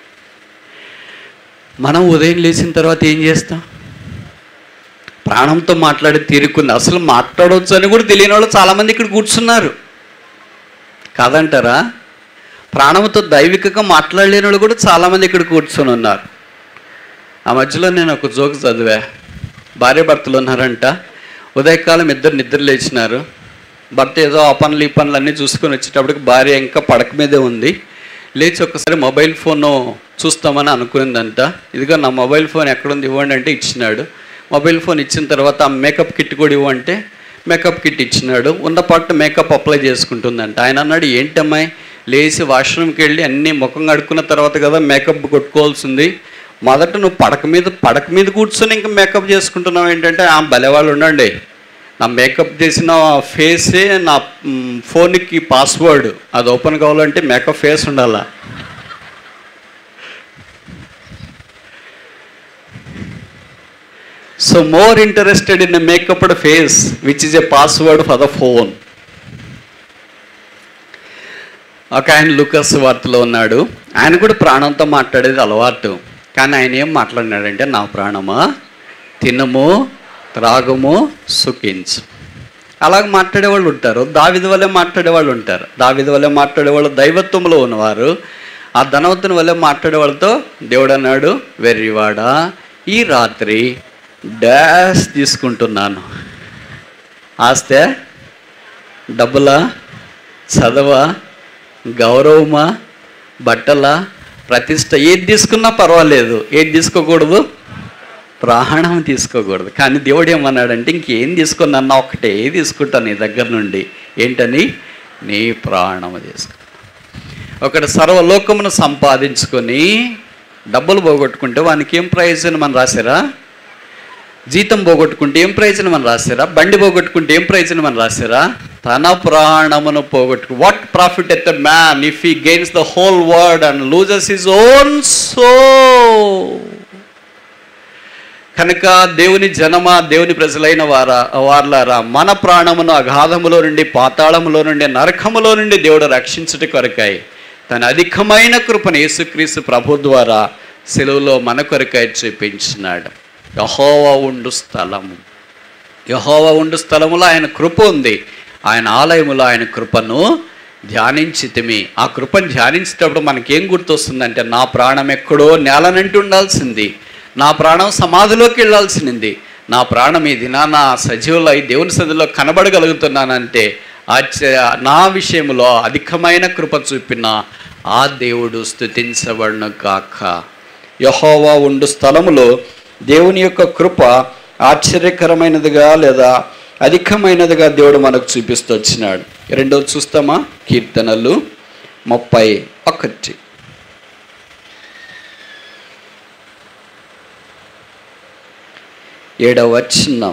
మనం ఉదయం లేచిన తర్వాత ఏం చేస్తాం? ప్రాణంతో మాట్లాడి తీరుకుంది. అసలు మాట్లాడవచ్చు అని కూడా తెలియని వాళ్ళు చాలామంది ఇక్కడ కూర్చున్నారు కాదంటారా? ప్రాణంతో దైవికంగా మాట్లాడలేని వాళ్ళు కూడా చాలామంది ఇక్కడ కూర్చొని ఉన్నారు. ఆ మధ్యలో నేను ఒక జోక్ చదివా. భార్య భర్తలు ఉన్నారంట. ఉదయకాలం ఇద్దరు నిద్ర లేచినారు. భర్త ఏదో ఆ పనులు ఈ పనులు అన్నీ చూసుకొని వచ్చేటప్పటికి భార్య ఇంకా పడక మీదే ఉంది. లేచి ఒకసారి మొబైల్ ఫోన్ చూస్తామని అనుకునిందంట. ఇదిగో నా మొబైల్ ఫోన్ ఎక్కడుంది ఇవ్వండి అంటే ఇచ్చినాడు. మొబైల్ ఫోన్ ఇచ్చిన తర్వాత ఆ మేకప్ కిట్ కూడా ఇవ్వంటే మేకప్ కిట్ ఇచ్చినాడు. ఉన్న పాటు మేకప్ అప్లై చేసుకుంటుందంట. ఆయన అన్నాడు, ఏంటమ్మాయి లేచి వాష్రూమ్కి వెళ్ళి అన్నీ ముఖం కడుక్కున్న తర్వాత కదా మేకప్ కొట్టుకోవాల్సింది, మొదట నువ్వు పడక మీద పడక మీద కూర్చొని ఇంకా మేకప్ చేసుకుంటున్నావు ఏంటంటే, ఆ భలేవాళ్ళు ఉండండి, నా మేకప్ చేసిన ఫేసే నా ఫోన్కి పాస్వర్డ్, అది ఓపెన్ కావాలంటే మేకప్ ఫేస్ ఉండాలా. So more interested in a makeuped face which is a password for the phone. ఒక ఆయన లూకాసు వార్తలో ఉన్నాడు. ఆయన కూడా ప్రాణంతో మాట్లాడేది అలవాటు. కానీ ఆయన ఏం మాట్లాడినాడంటే, నా ప్రాణమా తినము త్రాగము సుఖించు. అలాగ మాట్లాడేవాళ్ళు ఉంటారు. దావీదు వల్లే మాట్లాడేవాళ్ళు ఉంటారు. దావీదు వల్లే మాట్లాడేవాళ్ళు దైవత్వంలో ఉన్నవారు. ఆ ధనవంతుని వల్లే మాట్లాడేవాళ్ళతో దేవుడు అన్నాడు, వెర్రివాడా ఈ రాత్రి డాష్ తీసుకుంటున్నాను. ఆస్తే, డబ్బులా, చదవా, గౌరవమా, బట్టల, ప్రతిష్ట, ఏది తీసుకున్నా పర్వాలేదు. ఏది తీసుకోకూడదు? ప్రాణం తీసుకోకూడదు. కానీ దేవుడు ఏమన్నాడంటే, ఇంకేం తీసుకున్నా ఒకటే తీసుకుంటాను నీ దగ్గర నుండి. ఏంటని? నీ ప్రాణము తీసుకు. ఒకటి సర్వలోకమును సంపాదించుకొని డబ్బులు పోగొట్టుకుంటే వానికి ఏం ప్రయోజనం అని రాశారా? జీతం పోగొట్టుకుంటే ఏం ప్రయోజనం అని రాశారా? బండి పోగొట్టుకుంటే ఏం ప్రయోజనం అని రాశారా? తన ప్రాణమును పోగొట్టుకు. What profit at the man if he gains the whole world and loses his own soul. కనుక దేవుని జనమా, దేవుని ప్రజలైన వారా వార్లారా, మన ప్రాణమును అగాధములో నుండి, పాతాళములో నుండి, నరకములో నుండి దేవుడు రక్షించుట కొరకై తన అధికమైన కృపను యేసుక్రీస్తు ప్రభు ద్వారా సెలవులో మన కొరకై చూపించినాడు. యెహోవా ఉండు స్థలము, యెహోవా ఉండు స్థలములో ఆయన కృప ఉంది. ఆయన ఆలయములో ఆయన కృపను ధ్యానించితిమి. ఆ కృపను ధ్యానించేటప్పుడు మనకేం గుర్తొస్తుందంటే, నా ప్రాణం ఎక్కడో నేలనంటి ఉండాల్సింది, నా ప్రాణం సమాధిలోకి వెళ్ళాల్సింది, నా ప్రాణం ఈ దినాన సజీవులై దేవుని సన్నిధిలో కనబడగలుగుతున్నానంటే ఆశ్చర్య, నా విషయంలో అధికమైన కృప చూపిన ఆ దేవుడు స్తుతించబడును కాక. యెహోవా ఉండు స్థలములో దేవుని యొక్క కృప ఆశ్చర్యకరమైనదిగా లేదా అధికమైనదిగా దేవుడు మనకు చూపిస్తూ వచ్చినాడు. రెండోది చూస్తామా? కీర్తనలు ముప్పై ఒకటి. ఏడవ వచనం.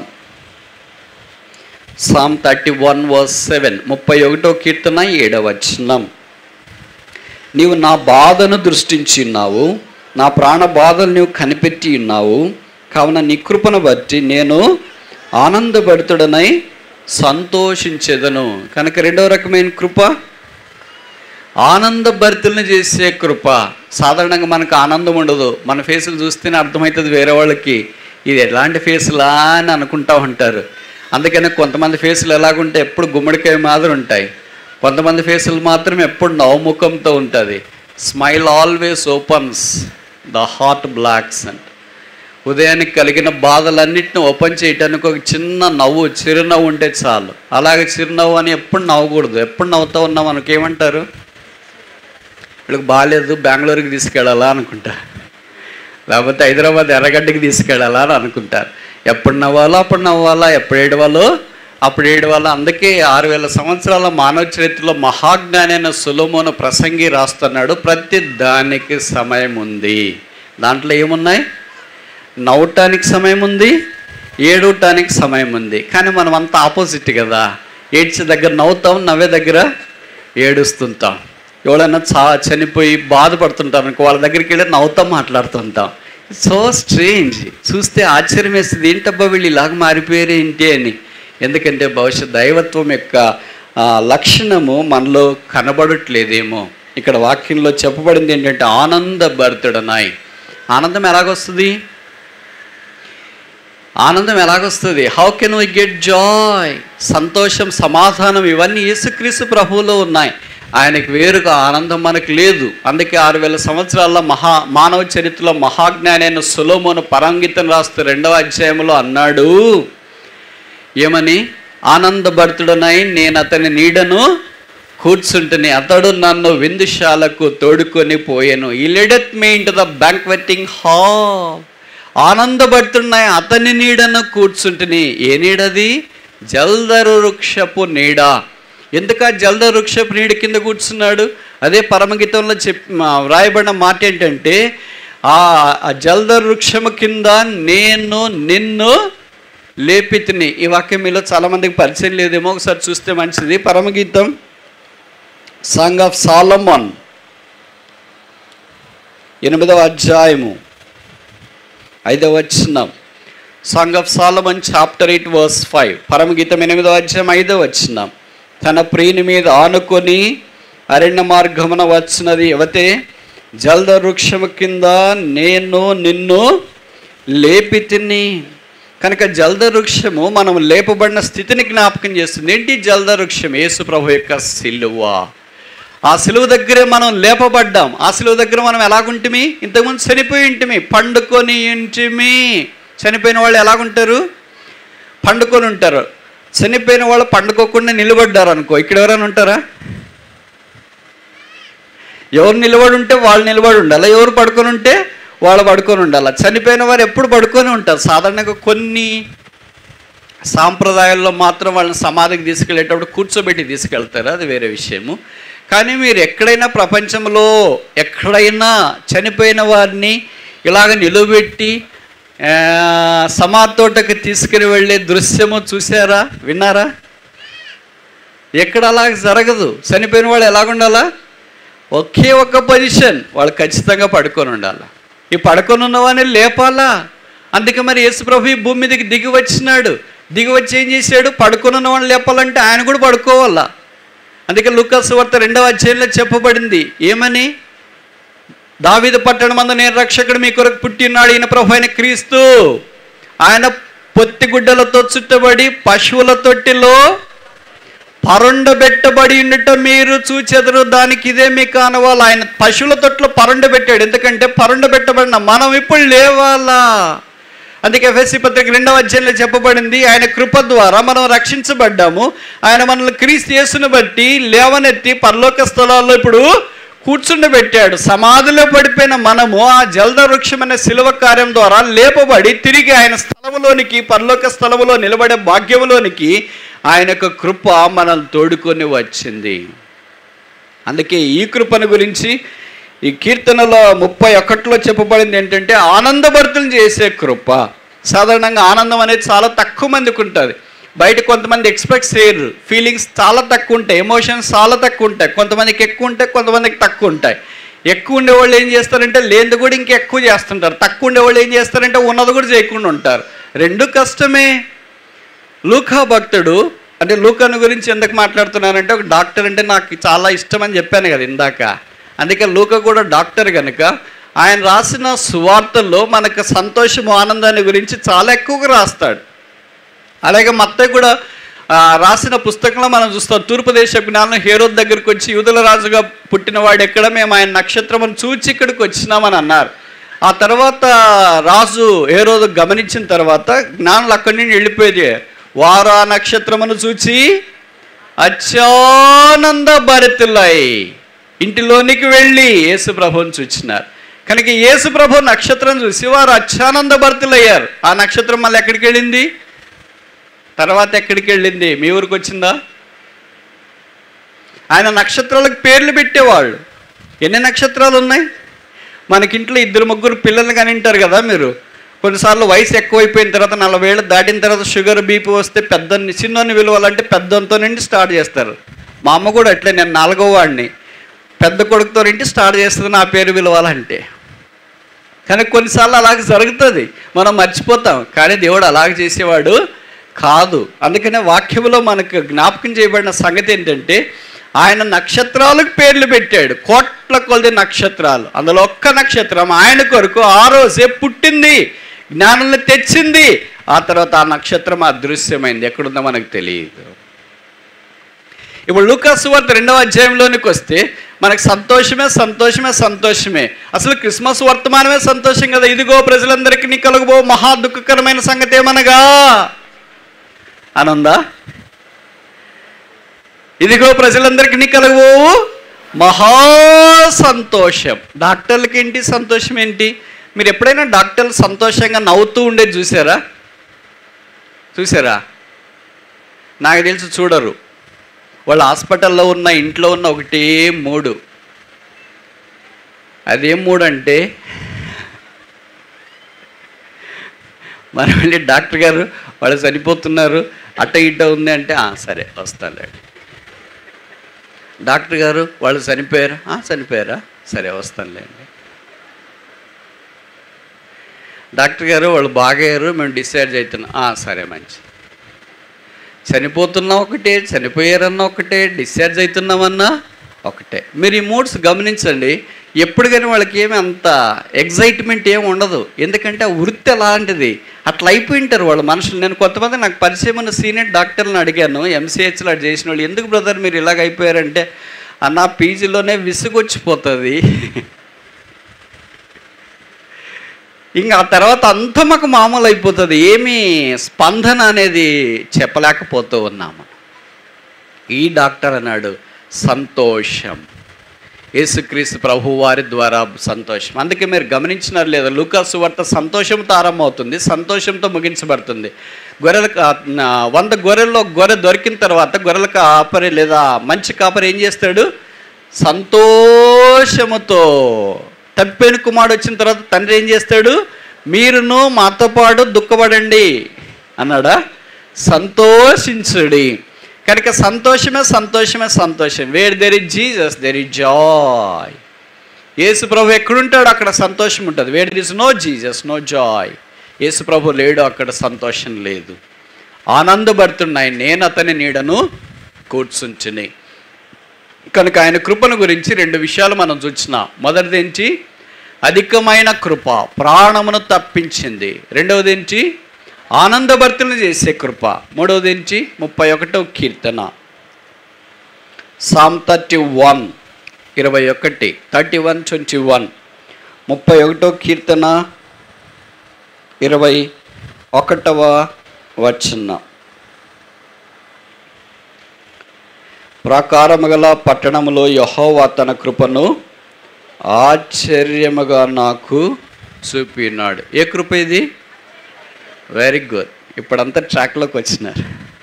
Psalm thirty one verse seven. ముప్పై ఒకటో కీర్తన ఏడవ వచనం. నీవు నా బాధను దృష్టించి ఉన్నావు, నా ప్రాణ బాధలు నీవు కనిపెట్టి ఉన్నావు, కావున నీ కృపను బట్టి నేను ఆనందభరితుడనై సంతోషించేదను. కనుక రెండవ రకమైన కృప ఆనందభరితులను చేసే కృప. సాధారణంగా మనకు ఆనందం ఉండదు. మన ఫేసులు చూస్తేనే అర్థమవుతుంది వేరే వాళ్ళకి, ఇది ఎలాంటి ఫేసులా అని అనుకుంటూ ఉంటారు. అందుకనే కొంతమంది ఫేసులు ఎలాగుంటే ఎప్పుడు గుమ్మడికాయ మాదిరి ఉంటాయి, కొంతమంది ఫేసులు మాత్రం ఎప్పుడు నవ్వుముఖంతో ఉంటుంది. Smile always opens the heart blocks and ఉదయానికి కలిగిన బాధలన్నింటిని ఓపెన్ చేయడానికి ఒక చిన్న నవ్వు, చిరునవ్వు ఉంటే చాలు. అలాగే చిరునవ్వు అని ఎప్పుడు నవ్వకూడదు. ఎప్పుడు నవ్వుతూ ఉన్నాం మనకేమంటారు, వీళ్ళకి బాగాలేదు బెంగళూరుకి తీసుకెళ్ళాలా అనుకుంటా, లేకపోతే హైదరాబాద్ ఎర్రగడ్డకి తీసుకెళ్ళాలా అని అనుకుంటారు. ఎప్పుడు నవ్వాలో అప్పుడు నవ్వాలా, ఎప్పుడు ఏడవాలో అప్పుడు ఏడవాలా. అందుకే ఆరు వేల సంవత్సరాల మానవ చరిత్రలో మహాజ్ఞాని అయిన సొలొమోను ప్రసంగి రాస్తున్నాడు, ప్రతి దానికి సమయం ఉంది. దాంట్లో ఏమున్నాయి, నవ్వటానికి సమయం ఉంది, ఏడవటానికి సమయం ఉంది. కానీ మనం అంతా ఆపోజిట్ కదా, ఏడ్చే దగ్గర నవ్వుతాం, నవ్వే దగ్గర ఏడుస్తుంటాం. ఎవరైనా చా చనిపోయి బాధపడుతుంటారు అనుకో, వాళ్ళ దగ్గరికి వెళ్ళి నవ్వుతాం, మాట్లాడుతుంటాం. సో స్ట్రేంజ్, చూస్తే ఆశ్చర్యం వేస్తుంది, ఏంటబ్బా వీళ్ళు ఇలాగ మారిపోయారు ఏంటి అని. ఎందుకంటే బహుశా దైవత్వం యొక్క లక్షణము మనలో కనబడట్లేదేమో. ఇక్కడ వాక్యంలో చెప్పబడింది ఏంటంటే ఆనందభరితుడనాయ్. ఆనందం ఎలాగొస్తుంది, ఆనందం ఎలాగొస్తుంది how can we get joy? సంతోషం, సమాధానం ఇవన్నీ యేసుక్రీస్తు ప్రభువులో ఉన్నాయి. ఆయనకు వేరుగా ఆనందం మనకు లేదు. అందుకే ఆరు వేల సంవత్సరాల మహా మానవ చరిత్రలో మహాజ్ఞాని అయిన సొలొమోను పరంగితం రాస్తూ రెండవ అధ్యాయంలో అన్నాడు ఏమని, ఆనందభరితుడనై నేను అతని నీడను కూర్చుంటుని, అతడు నన్ను విందుశాలకు తోడుకొని పోయాను. He leadeth me into the banqueting hall. ఆనందభరితుడున్నాయి, అతని నీడను కూర్చుంటుని. ఏ నీడది? జల్దరు వృక్షపు నీడ. ఎందుక జల్దరు వృక్షపు నీడ కింద కూర్చున్నాడు? అదే పరమగీతంలో చెప్ వ్రాయబడిన మాట ఏంటంటే, ఆ జల్దరు వృక్షము కింద నేను నిన్ను లేపితిని. ఈ వాక్యం మీలో చాలామందికి పరిచయం లేదేమో, ఒకసారి చూస్తే మంచిది. పరమగీతం సాంగ్ ఆఫ్ సాలమన్ ఎనిమిదవ అధ్యాయము ఐదవ వచనం. Song of Solomon chapter eight verse five. పరమగీతం ఎనిమిదవ అధ్యాయం ఐదవ వచనం. తన ప్రియుని మీద ఆనుకొని అరణ్య మార్గమున వచ్చినది యువతే, జల్ద వృక్షము కింద నేను నిన్ను లేపితిని. కనుక జల్ద వృక్షము మనం లేపబడిన స్థితిని జ్ఞాపకం చేస్తుంది. ఏంటి జల్ద వృక్షం? యేసు ప్రభు యొక్క సిలువ. ఆ సిలువ దగ్గరే మనం లేపబడ్డాం. ఆ సిలువ దగ్గర మనం ఎలాగుంటిమి? ఇంతకుముందు చనిపోయి ఇంటిమి, పండుకొని ఇంటిమి. చనిపోయిన వాళ్ళు ఎలాగుంటారు? పండుకొని ఉంటారు. చనిపోయిన వాళ్ళు పండుకోకుండా నిలబడ్డారు అనుకో, ఇక్కడ ఎవరైనా ఉంటారా? ఎవరు నిలబడి ఉంటే వాళ్ళు నిలబడి ఉండాలి, ఎవరు పడుకొని ఉంటే వాళ్ళు పడుకొని ఉండాలి. చనిపోయిన వారు ఎప్పుడు పడుకొని ఉంటారు. సాధారణంగా కొన్ని సాంప్రదాయాల్లో మాత్రం వాళ్ళని సమాధికి తీసుకెళ్ళేటప్పుడు కూర్చోబెట్టి తీసుకెళ్తారు, అది వేరే విషయము. కానీ మీరు ఎక్కడైనా ప్రపంచంలో ఎక్కడైనా చనిపోయిన వారిని ఇలాగ నిలబెట్టి సమాధోటకు తీసుకుని వెళ్ళే దృశ్యము చూసారా, విన్నారా? ఎక్కడ అలా జరగదు. చనిపోయిన వాళ్ళు ఎలాగుండాలా? ఒకే ఒక్క పొజిషన్, వాళ్ళు ఖచ్చితంగా పడుకొని ఉండాలి. ఈ పడుకొని ఉన్నవాడిని లేపాలా. అందుకే మరి యేసుప్రభు ఈ భూమి మీదకి దిగి వచ్చినాడు. దిగి వచ్చి ఏం చేశాడు? పడుకొని ఉన్నవాడిని లేపాలంటే ఆయన కూడా పడుకోవాలా. అందుకే లూకా సువార్త రెండవ అధ్యాయంలో చెప్పబడింది ఏమని, దావీదు పట్టణమందు నేను రక్షకుడు మీ కొరకు పుట్టినాడు, ఈయన ప్రభు అయిన క్రీస్తు. ఆయన పొత్తిగుడ్డలతో చుట్టబడి పశువుల తొట్టిలో పరుండబెట్టబడి ఉండటం మీరు చూచెదరు, దానికి ఇదే మీకు ఆనవాళ్ళు. ఆయన పశువుల తొట్టిలో పరుండబెట్టాడు. ఎందుకంటే పరుండబెట్టబడిన మనం ఇప్పుడు లేవాలా. అందుకే ఎఫెసీ పత్రిక రెండవ అధ్యాయంలో చెప్పబడింది, ఆయన కృప ద్వారా మనం రక్షించబడ్డాము. ఆయన మనల్ని క్రీస్తు యేసును బట్టి లేవనెత్తి పరలోక స్థలాల్లో ఇప్పుడు కూర్చుండబెట్టాడు. సమాధిలో పడిపోయిన మనము ఆ జల్ద వృక్షం అనే శిలువ కార్యం ద్వారా లేపబడి తిరిగి ఆయన స్థలములోనికి, పరలోక స్థలములో నిలబడే భాగ్యములోనికి ఆయన యొక్క కృప మనల్ని తోడుకొని వచ్చింది. అందుకే ఈ కృపను గురించి ఈ కీర్తనలో ముప్పై ఒకటిలో చెప్పబడింది ఏంటంటే ఆనందభరితులను చేసే కృప. సాధారణంగా ఆనందం అనేది చాలా తక్కువ మందికి ఉంటుంది. బయట కొంతమంది ఎక్స్పెక్ట్ చేయరు, ఫీలింగ్స్ చాలా తక్కువ ఉంటాయి, ఎమోషన్స్ చాలా తక్కువ ఉంటాయి. కొంతమందికి ఎక్కువ ఉంటాయి, కొంతమందికి తక్కువ ఉంటాయి. ఎక్కువ ఉండేవాళ్ళు ఏం చేస్తారంటే లేనిది కూడా ఇంకా ఎక్కువ చేస్తుంటారు. తక్కువ ఉండేవాళ్ళు ఏం చేస్తారంటే ఉన్నది కూడా చేయకుండా ఉంటారు. రెండు కష్టమే. లూకా భక్తుడు, అంటే లూకాను గురించి ఎందుకు మాట్లాడుతున్నానంటే ఒక డాక్టర్ అంటే నాకు చాలా ఇష్టం అని చెప్పాను కదా ఇందాక. అందుకే లూకా కూడా డాక్టర్ కనుక ఆయన రాసిన సువార్తల్లో మనకు సంతోషము, ఆనందాన్ని గురించి చాలా ఎక్కువగా రాస్తాడు. అలాగే మత్తయి కూడా రాసిన పుస్తకంలో మనం చూస్తాం, తూర్పు దేశ జ్ఞానం హేరోద్ దగ్గరికి వచ్చి యూదుల రాజుగా పుట్టినవాడు ఎక్కడ, మేము ఆయన నక్షత్రమును చూచి ఇక్కడికి వచ్చినామని అన్నారు. ఆ తర్వాత రాజు ఏ రోజు గమనించిన తర్వాత జ్ఞానులు అక్కడి నుండి వెళ్ళిపోయేది. వారు ఆ నక్షత్రమును చూచి అత్యానంద భరితులై ఇంటిలోనికి వెళ్ళి యేసు ప్రభువుని చూచినారు. కనుక యేసు ప్రభు నక్షత్రం చూసి వారు అత్యానంద భరితులయ్యారు. ఆ నక్షత్రం మళ్ళీ ఎక్కడికి వెళ్ళింది? తర్వాత ఎక్కడికి వెళ్ళింది? మీ ఊరికి వచ్చిందా? ఆయన నక్షత్రాలకు పేర్లు పెట్టేవాళ్ళు. ఎన్ని నక్షత్రాలు ఉన్నాయి మనకింట్లో? ఇద్దరు ముగ్గురు పిల్లలు కానీ ఉంటారు కదా మీరు. కొన్నిసార్లు వయసు ఎక్కువైపోయిన తర్వాత నలభై ఏళ్ళు దాటిన తర్వాత షుగర్ బీపీ వస్తే పెద్ద చిన్నోని విలువాలంటే పెద్దంతో నుండి స్టార్ట్ చేస్తారు. మా అమ్మ కూడా అట్లే, నేను నాలుగో వాడిని, పెద్ద కొడుకుతో నుండి స్టార్ట్ చేస్తుంది నా పేరు విలువాలంటే. కానీ కొన్నిసార్లు అలాగే జరుగుతుంది, మనం మర్చిపోతాం. కానీ దేవుడు అలాగ చేసేవాడు కాదు. అందుకనే వాక్యంలో మనకు జ్ఞాపకం చేయబడిన సంగతి ఏంటంటే ఆయన నక్షత్రాలకు పేర్లు పెట్టాడు. కోట్ల కొలది నక్షత్రాలు, అందులో ఒక్క నక్షత్రం ఆయన కొరకు ఆ రోజే పుట్టింది, జ్ఞానాన్ని తెచ్చింది. ఆ తర్వాత ఆ నక్షత్రం అదృశ్యమైంది, ఎక్కడుందో మనకు తెలియదు. ఇప్పుడు లూకాసు సువార్త రెండవ అధ్యాయంలోనికి వస్తే మనకు సంతోషమే సంతోషమే సంతోషమే. అసలు క్రిస్మస్ వర్తమానమే సంతోషం కదా. ఇదిగో ప్రజలందరికీ నీ కలుగుబో మహా దుఃఖకరమైన సంగతి ఏమనగా ఆనందా, ఇదిగో ప్రజలందరికీ నీ కలుగుబో మహా సంతోషం. డాక్టర్లకి ఏంటి సంతోషం ఏంటి? మీరు ఎప్పుడైనా డాక్టర్లు సంతోషంగా నవ్వుతూ ఉండేది చూసారా? చూసారా? నాకు తెలిసి చూడరు. వాళ్ళ హాస్పిటల్లో ఉన్న ఇంట్లో ఉన్న ఒకటే మూడు. అదేం మూడు అంటే, మరి వెళ్ళి డాక్టర్ గారు వాళ్ళు చనిపోతున్నారు, అట్ట ఇట్ట ఉంది అంటే సరే వస్తానులేండి. డాక్టర్ గారు వాళ్ళు చనిపోయారా? చనిపోయారా? సరే వస్తానులేండి. డాక్టర్ గారు వాళ్ళు బాగయ్యారు, మేము డిశ్చార్జ్ అవుతున్నాం. సరే మంచి. చనిపోతున్నా ఒకటే, చనిపోయారన్నా ఒకటే, డిశ్చార్జ్ అవుతున్నామన్నా ఒకటే. మీరు ఈ మూడ్స్ గమనించండి. ఎప్పుడు కానీ వాళ్ళకి ఏమి అంత ఎగ్జైట్మెంట్ ఏమి ఉండదు. ఎందుకంటే ఆ వృత్తి అలాంటిది, అట్లా అయిపోయింటారు వాళ్ళు మనుషులు. నేను కొంతమంది నాకు పరిచయం ఉన్న సీనియర్ డాక్టర్లను అడిగాను, ఎంసీహెచ్లో చేసిన వాళ్ళు, ఎందుకు బ్రదర్ మీరు ఇలాగ అయిపోయారంటే, అన్న పీజీలోనే విసుగొచ్చిపోతుంది, ఇంకా ఆ తర్వాత అంతా మాకు మామూలు అయిపోతుంది, ఏమీ స్పందన అనేది చెప్పలేకపోతూ ఉన్నాము. ఈ డాక్టర్ అన్నాడు సంతోషం, యేసుక్రీస్తు ప్రభు వారి ద్వారా సంతోషం. అందుకే మీరు గమనించినారు లేదా, లూకాసు వార్త సంతోషంతో ఆరంభమవుతుంది, సంతోషంతో ముగించబడుతుంది. గొర్రెల వంద గొర్రెల్లో గొర్రె దొరికిన తర్వాత గొర్రెల కాపరి లేదా మంచి కాపరి ఏం చేస్తాడు? సంతోషముతో. తప్పిపోయిన కుమారుడు వచ్చిన తర్వాత తండ్రి ఏం చేస్తాడు? మీరును మాతో పాటు దుఃఖపడండి అన్నాడా? సంతోషించుడి. కనుక సంతోషమే సంతోషమే సంతోషం. Where there is Jesus there is joy. యేసు ప్రభు ఎక్కడుంటాడు అక్కడ సంతోషం ఉంటుంది. Where there is no Jesus no joy. యేసు ప్రభు లేడు అక్కడ సంతోషం లేదు. ఆనందపడుతున్నాయి, నేను అతని నీడను కూర్చుంచుని. కనుక ఆయన కృపను గురించి రెండు విషయాలు మనం చూసినాం. మొదటిది ఏంటి? అధికమైన కృప, ప్రాణమును తప్పించింది. రెండవది ఏంటి? ఆనందభర్తలను చేసే కృప. మూడవది ఏంటి? ముప్పై ఒకటో కీర్తన, సామ్ థర్టీ వన్ ఇరవై ఒకటి థర్టీ వన్ ట్వంటీ వన్ ముప్పై ఒకటో కీర్తన ఇరవై ఒకటవ వచనం. ప్రాకారము గల పట్టణములో యెహోవా తన కృపను ఆశ్చర్యముగా నాకు చూపినాడు. ఏ కృప ఇది? Very good. ఇప్పుడంతా ట్రాక్లోకి వచ్చినారు.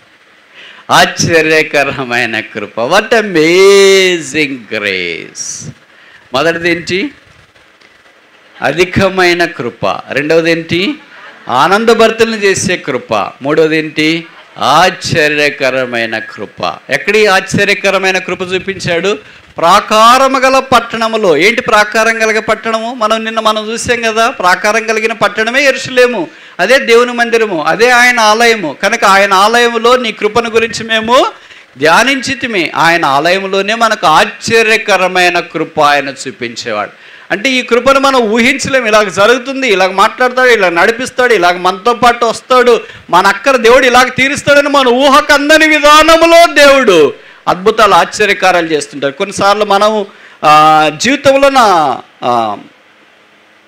ఆశ్చర్యకరమైన కృప. What amazing grace. మొదటిది ఏంటి? అధికమైన కృప. రెండవది ఏంటి? ఆనందభర్తలను చేసే కృప. మూడవది ఏంటి? ఆశ్చర్యకరమైన కృప. ఎక్కడి ఆశ్చర్యకరమైన కృప చూపించాడు? ప్రాకారము గల పట్టణములో. ఏంటి ప్రాకారం కలిగ పట్టణము? మనం నిన్న మనం చూసాం కదా, ప్రాకారం కలిగిన పట్టణమే యెరూషలేము, అదే దేవుని మందిరము, అదే ఆయన ఆలయము. కనుక ఆయన ఆలయములో నీ కృపను గురించి మేము ధ్యానించితిమి. ఆయన ఆలయంలోనే మనకు ఆశ్చర్యకరమైన కృప ఆయన చూపించేవాడు. అంటే ఈ కృపను మనం ఊహించలేము. ఇలాగ జరుగుతుంది, ఇలాగ మాట్లాడతాడు, ఇలా నడిపిస్తాడు, ఇలాగ మనతో పాటు వస్తాడు, మన అక్కర దేవుడు ఇలాగ తీరుస్తాడని మన ఊహకు అందని విధానములో దేవుడు అద్భుతాలు ఆశ్చర్యకారాలు చేస్తుంటారు. కొన్నిసార్లు మనం జీవితంలో నా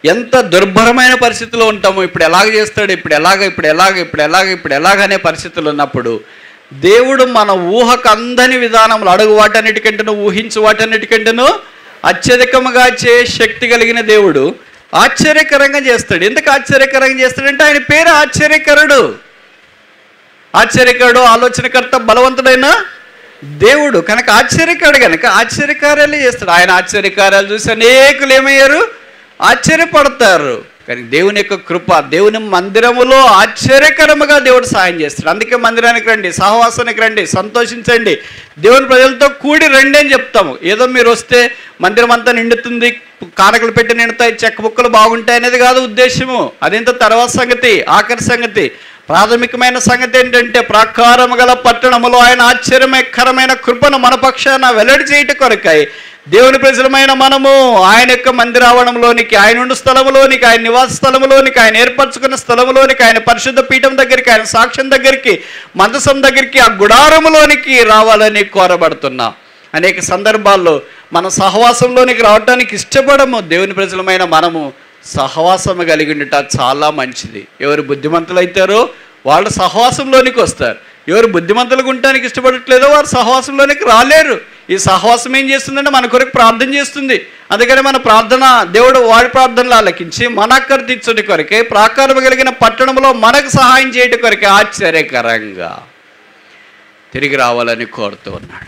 ఎంత దుర్భరమైన పరిస్థితిలో ఉంటామో, ఇప్పుడు ఎలాగ చేస్తాడు, ఇప్పుడు ఎలాగ ఇప్పుడు ఎలాగ ఇప్పుడు ఎలాగ ఇప్పుడు ఎలాగనే పరిస్థితులు ఉన్నప్పుడు దేవుడు మన ఊహకు అందని విధానంలో అడుగు వాటన్నిటికంటేనూ ఊహించు వాటన్నిటికంటేనూ అత్యధికముగా చే శక్తి కలిగిన దేవుడు ఆశ్చర్యకరంగా చేస్తాడు. ఎందుకు ఆశ్చర్యకరంగా చేస్తాడంటే ఆయన పేరు ఆశ్చర్యకరుడు. ఆశ్చర్యకరుడు, ఆలోచనకర్త, బలవంతుడైన దేవుడు కనుక ఆశ్చర్యకారుడు కనుక ఆశ్చర్యకార్యాలు చేస్తాడు. ఆయన ఆశ్చర్యకార్యాలు చూసి అనేకులు ఏమయ్యారు, ఆశ్చర్యపడతారు. కానీ దేవుని యొక్క కృప, దేవుని మందిరములో ఆశ్చర్యకరముగా దేవుడు సాయం చేస్తాడు. అందుకే మందిరానికి రండి, సహవాసానికి రండి, సంతోషించండి, దేవుని ప్రజలతో కూడి రండి అని చెప్తాము. ఏదో మీరు వస్తే మందిరం అంతా నిండుతుంది, కారకలు పెట్టి నిండుతాయి, చెక్క ముక్కలు బాగుంటాయి అనేది కాదు ఉద్దేశము. అదేంత తర్వాత సంగతి. ఆఖరి సంగతి, ప్రాథమికమైన సంగతి ఏంటంటే ప్రాకారము గల పట్టణములో ఆయన ఆశ్చర్యకరమైన కృపను మన పక్షాన వెల్లడి చేయట కొరకై దేవుని ప్రజలమైన మనము ఆయన యొక్క మందిరావణంలోనికి, ఆయన ఉండు స్థలములోనికి, ఆయన నివాస స్థలములోనికి, ఆయన ఏర్పరచుకున్న స్థలములోనికి, ఆయన పరిశుద్ధ పీఠం దగ్గరికి, ఆయన సాక్ష్యం దగ్గరికి, మందసం దగ్గరికి, ఆ గుడారములోనికి రావాలని కోరబడుతున్నాం. అనేక సందర్భాల్లో మన సహవాసంలోనికి రావడానికి ఇష్టపడము. దేవుని ప్రజలమైన మనము సహవాసము కలిగి ఉండట చాలా మంచిది. ఎవరు బుద్ధిమంతులు అవుతారో వాళ్ళు సహవాసంలోనికి వస్తారు. ఎవరు బుద్ధిమంతులుగా ఉండటానికి ఇష్టపడట్లేదో వారు సహవాసంలోనికి రాలేరు. ఈ సహవాసం ఏం చేస్తుందంటే మన కొరకు ప్రార్థన చేస్తుంది. అందుకని మన ప్రార్థన దేవుడు వాడి ప్రార్థనలు ఆలకించి మన అక్కర తీర్చడం కొరకే ప్రాకారం కలిగిన పట్టణంలో మనకు సహాయం చేయడం కొరకే ఆశ్చర్యకరంగా తిరిగి రావాలని కోరుతూ ఉన్నాడు.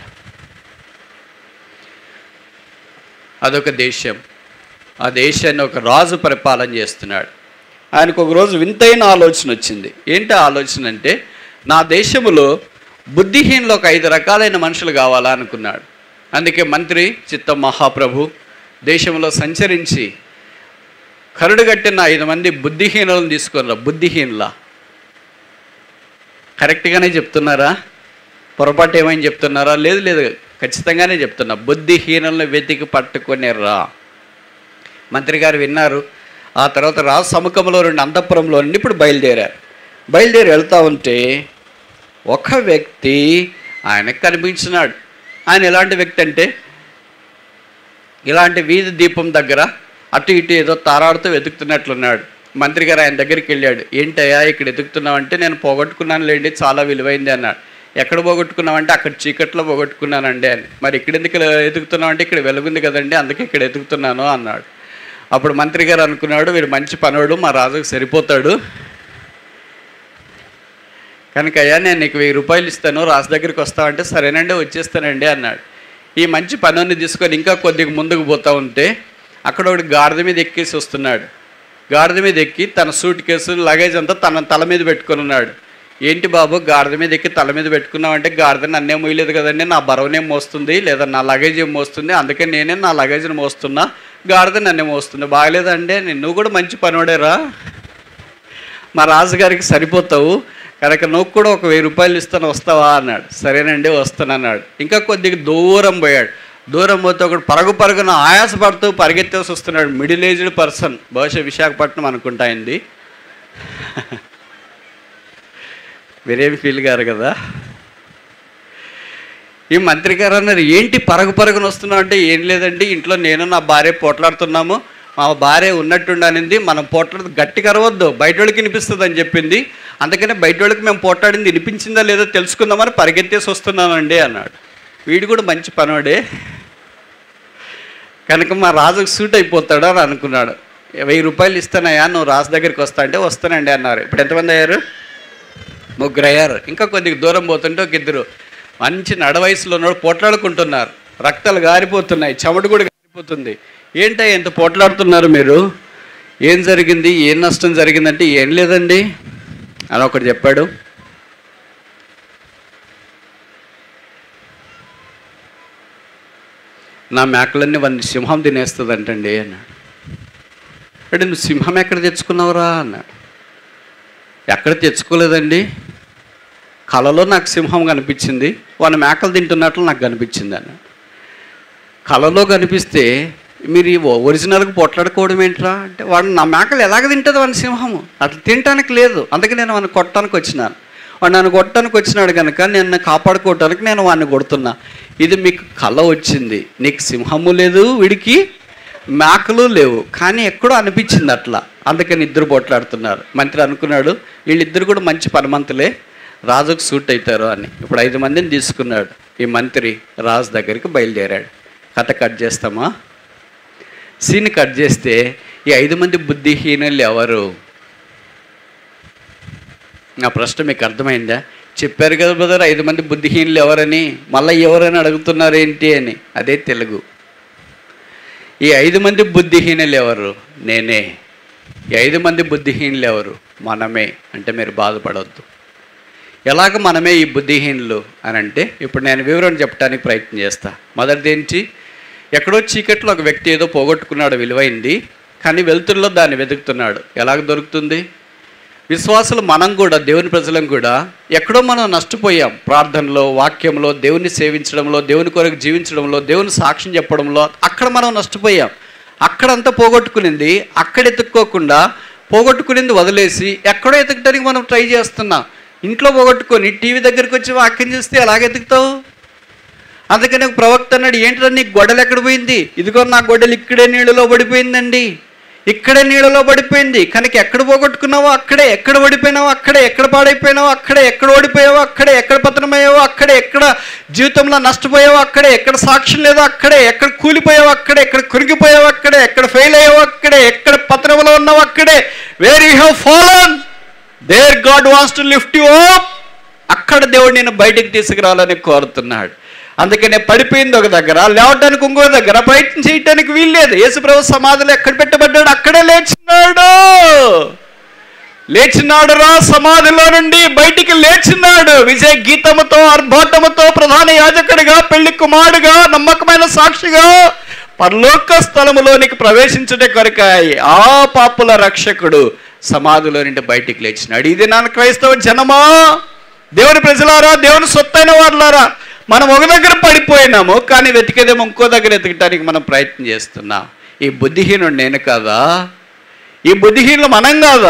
అదొక దేశం. ఆ దేశాన్ని ఒక రాజు పరిపాలన చేస్తున్నాడు. ఆయనకు ఒక రోజు వింతైన ఆలోచన వచ్చింది. ఏంటి ఆలోచన అంటే, నా దేశంలో బుద్ధిహీనులు ఒక ఐదు రకాలైన మనుషులు కావాలా అనుకున్నాడు. అందుకే మంత్రి చిత్త మహాప్రభు దేశంలో సంచరించి కరుడుగట్టిన ఐదు మంది బుద్ధిహీనులను తీసుకున్నారు. బుద్ధిహీనులా? కరెక్ట్గానే చెప్తున్నారా? పొరపాటు ఏమైనా చెప్తున్నారా? లేదు లేదు, ఖచ్చితంగానే చెప్తున్నా. బుద్ధిహీనులను వెతికి పట్టుకొని రా. మంత్రి గారు విన్నారు. ఆ తర్వాత రాజు సముఖంలో రెండు అంతఃపురంలో నుండి ఇప్పుడు బయలుదేరారు. బయలుదేరి వెళ్తూ ఉంటే ఒక వ్యక్తి ఆయనకు కనిపించినాడు. ఆయన ఎలాంటి వ్యక్తి అంటే, ఇలాంటి వీధి దీపం దగ్గర అటు ఇటు ఏదో తారాడుతూ వెతుకుతున్నట్లున్నాడు. మంత్రి గారు ఆయన దగ్గరికి వెళ్ళాడు. ఏంటయ్యా ఇక్కడ వెతుకుతున్నావు అంటే, నేను పోగొట్టుకున్నాను లేండి, చాలా విలువైంది అన్నాడు. ఎక్కడ పోగొట్టుకున్నామంటే, అక్కడ చీకట్లో పోగొట్టుకున్నానండి అని. మరి ఇక్కడ ఎందుకు వెతుకుతున్నావు అంటే, ఇక్కడ వెలుగుంది కదండి, అందుకే ఇక్కడ వెతుకుతున్నాను అన్నాడు. అప్పుడు మంత్రి గారు అనుకున్నాడు, వీడు మంచి పనోడు, మా రాజుకు సరిపోతాడు కనుక అయ్యా నేను నీకు వెయ్యి రూపాయలు ఇస్తాను, రాజు దగ్గరికి వస్తావంటే సరేనండి వచ్చేస్తానండి అన్నాడు. ఈ మంచి పనుని తీసుకొని ఇంకా కొద్దిగా ముందుకు పోతూ ఉంటే అక్కడ ఒకటి గాడిద మీద ఎక్కేసి వస్తున్నాడు. గాడిద మీద ఎక్కి తన సూట్ కేసు లగేజ్ అంతా తన తల మీద పెట్టుకుని ఉన్నాడు. ఏంటి బాబు గాడిద మీద ఎక్కి తల మీద పెట్టుకున్నావంటే, గాడిద నన్నే మోయలేదు కదండి, నా బరువునే మోస్తుంది, లేదా నా లగేజ్ ఏం మోస్తుంది, అందుకే నేనే నా లగేజ్ని మోస్తున్నా, గాడిద నన్నే మోస్తుంది. బాగలేదండి, నువ్వు కూడా మంచి పనివాడేరా, మా రాజుగారికి సరిపోతావు కనుక నువ్వు కూడా ఒక వెయ్యి రూపాయలు ఇస్తాను వస్తావా అన్నాడు. సరేనండి వస్తాను అన్నాడు. ఇంకా కొద్దిగా దూరం పోయాడు. దూరం పోతే ఒకడు పరుగు పరుగున ఆయాసపడుతూ పరిగెత్తేసి వస్తున్నాడు. మిడిల్ ఏజ్డ్ పర్సన్, బహుశా విశాఖపట్నం అనుకుంటాయింది. మీరేమి ఫీల్ గారు కదా. ఈ మంత్రి గారు అన్నారు, ఏంటి పరుగు పరుగున వస్తున్నావు అంటే, ఏం లేదండి ఇంట్లో నేను నా భార్య పోట్లాడుతున్నాము, మా భార్య ఉన్నట్టుండనింది, మనం పోట్లాడు గట్టిగా అరవద్దు బయట వాళ్ళకి వినిపిస్తుంది అని చెప్పింది, అందుకనే బయట వాళ్ళకి మేము పోట్లాడింది వినిపించిందా లేదో తెలుసుకుందామని పరిగెత్తేసి వస్తున్నానండి అన్నాడు. వీడు కూడా మంచి పనోడే కనుక మా రాజుకు సూట్ అయిపోతాడు అని అనుకున్నాడు. వెయ్యి రూపాయలు ఇస్తానయ్యా నువ్వు రాజు దగ్గరికి వస్తా అంటే వస్తానండి అన్నారు. ఇప్పుడు ఎంతమంది అయ్యారు? ముగ్గురు అయ్యారు. ఇంకా కొద్దిగా దూరం పోతుంటే ఒక ఇద్దరు మంచి నడవయసులో ఉన్నాడు పోట్లాడుకుంటున్నారు. రక్తాలు గారిపోతున్నాయి, చెమట కూడా గారిపోతుంది. ఏంటో ఎంత పోట్లాడుతున్నారు మీరు, ఏం జరిగింది, ఏం నష్టం జరిగిందంటే, ఏం లేదండి అని ఒకటి చెప్పాడు. నా మేకలన్నీ వాడిని సింహం తినేస్తుందంటండి అన్నాడు. అంటే నువ్వు సింహం ఎక్కడ తెచ్చుకున్నావురా అన్నాడు. ఎక్కడ తెచ్చుకోలేదండి, కళలో నాకు సింహం కనిపించింది, వాడిని మేకలు తింటున్నట్లు నాకు కనిపించింది అన్నాడు. కళలో కనిపిస్తే మీరు ఈ ఒరిజినల్కి పోట్లాడుకోవడం ఏంట్రా అంటే, వాడు నా మేకలు ఎలాగ తింటుంది వాడిని సింహము, అట్లా తినటానికి లేదు, అందుకే నేను వాడిని కొట్టడానికి వచ్చినాను, వాడు నన్ను కొట్టడానికి వచ్చినాడు కనుక నేను కాపాడుకోవటానికి నేను వాడిని కొడుతున్నా. ఇది మీకు కళ వచ్చింది, నీకు సింహము లేదు వీడికి మేకలు లేవు, కానీ ఎక్కడో అనిపించింది అట్లా, అందుకని ఇద్దరు పోట్లాడుతున్నారు. మంత్రి అనుకున్నాడు వీళ్ళిద్దరు కూడా మంచి పనిమంతులే, రాజుకు సూట్ అవుతారు అని. ఇప్పుడు ఐదు మందిని తీసుకున్నాడు ఈ మంత్రి, రాజు దగ్గరికి బయలుదేరాడు. కథ కట్ చేస్తామా? సీన్ కట్ చేస్తే ఈ ఐదు మంది బుద్ధిహీనులు ఎవరు? నా ప్రశ్న మీకు అర్థమైందా? చెప్పారు కదా బ్రదర్ ఐదు మంది బుద్ధిహీనులు ఎవరని, మళ్ళీ ఎవరని అడుగుతున్నారు ఏంటి అని. అదే తెలుగు. ఈ ఐదు మంది బుద్ధిహీనులు ఎవరు? నేనే. ఈ ఐదు మంది బుద్ధిహీనులు ఎవరు? మనమే. అంటే మీరు బాధపడవద్దు. ఎలాగ మనమే ఈ బుద్ధిహీనులు అని అంటే, ఇప్పుడు నేను వివరణ చెప్పడానికి ప్రయత్నం చేస్తా. మొదటిది ఏంటి? ఎక్కడో చీకట్లో ఒక వ్యక్తి ఏదో పోగొట్టుకున్నాడు విలువైంది, కానీ వెలుతురులో దాన్ని వెతుకుతున్నాడు. ఎలాగ దొరుకుతుంది? విశ్వాసులు మనం కూడా, దేవుని ప్రజలం కూడా ఎక్కడో మనం నష్టపోయాం. ప్రార్థనలో, వాక్యంలో, దేవుని సేవించడంలో, దేవుని కొరకు జీవించడంలో, దేవుని సాక్ష్యం చెప్పడంలో అక్కడ మనం నష్టపోయాం. అక్కడంతా పోగొట్టుకునింది అక్కడ ఎత్తుక్కోకుండా పోగొట్టుకునింది వదిలేసి ఎక్కడో ఎతకడానికి మనం ట్రై చేస్తున్నాం. ఇంట్లో పోగొట్టుకొని టీవీ దగ్గరికి వచ్చి వాక్యం చేస్తే ఎలాగ ఎతుకుతావు? అందుకని ప్రవక్త అన్నాడు, ఏంటంటే నీ గొడ్డలు ఎక్కడ పోయింది? ఇదిగో నా గొడ్డలు ఇక్కడే నీళ్ళలో పడిపోయిందండి, ఇక్కడే నీళ్ళలో పడిపోయింది. కనుక ఎక్కడ పోగొట్టుకున్నావో అక్కడే, ఎక్కడ పడిపోయినావో అక్కడే, ఎక్కడ పాడైపోయినావో అక్కడే, ఎక్కడ ఓడిపోయావో అక్కడే, ఎక్కడ పతనమయ్యావో అక్కడే, ఎక్కడ జీవితంలో నష్టపోయావో అక్కడే, ఎక్కడ సాక్ష్యం లేదో అక్కడే, ఎక్కడ కూలిపోయావో అక్కడే, ఎక్కడ కురిగిపోయావో అక్కడే, ఎక్కడ ఫెయిల్ అయ్యావో అక్కడే, ఎక్కడ పతనంలో ఉన్నావో అక్కడే. Where you have fallen there God wants to lift you up. అక్కడ దేవుడు నేను బయటికి తీసుకురావాలని కోరుతున్నాడు. అందుకనే పడిపోయింది ఒక దగ్గర, లేవడానికి ఇంకో దగ్గర, ప్రయత్నం చేయటానికి వీల్లేదు. యేసుప్రభు సమాధిలో ఎక్కడ పెట్టబడ్డాడు అక్కడే లేచినాడు. లేచినాడు రా సమాధిలో నుండి బయటికి లేచినాడు. విజయ గీతముతో, ఆర్భాటముతో, ప్రధాన యాజకుడిగా, పెళ్లి కుమారుడుగా, నమ్మకమైన సాక్షిగా పరలోక స్థలములోనికి ప్రవేశించుట కొరకాయి ఆ పాపుల రక్షకుడు సమాధిలో నుండి బయటికి లేచినాడు. ఇది నా క్రైస్తవ జనమా, దేవుని ప్రజలారా, దేవుని సొత్తైన వారులారా, మనం ఒక దగ్గర పడిపోయినాము, కానీ వెతికేదేమో ఇంకో దగ్గర వెతకడానికి మనం ప్రయత్నం చేస్తున్నాం. ఈ బుద్ధిహీనుడు నేను కాదా? ఈ బుద్ధిహీనులు మనం కాదా?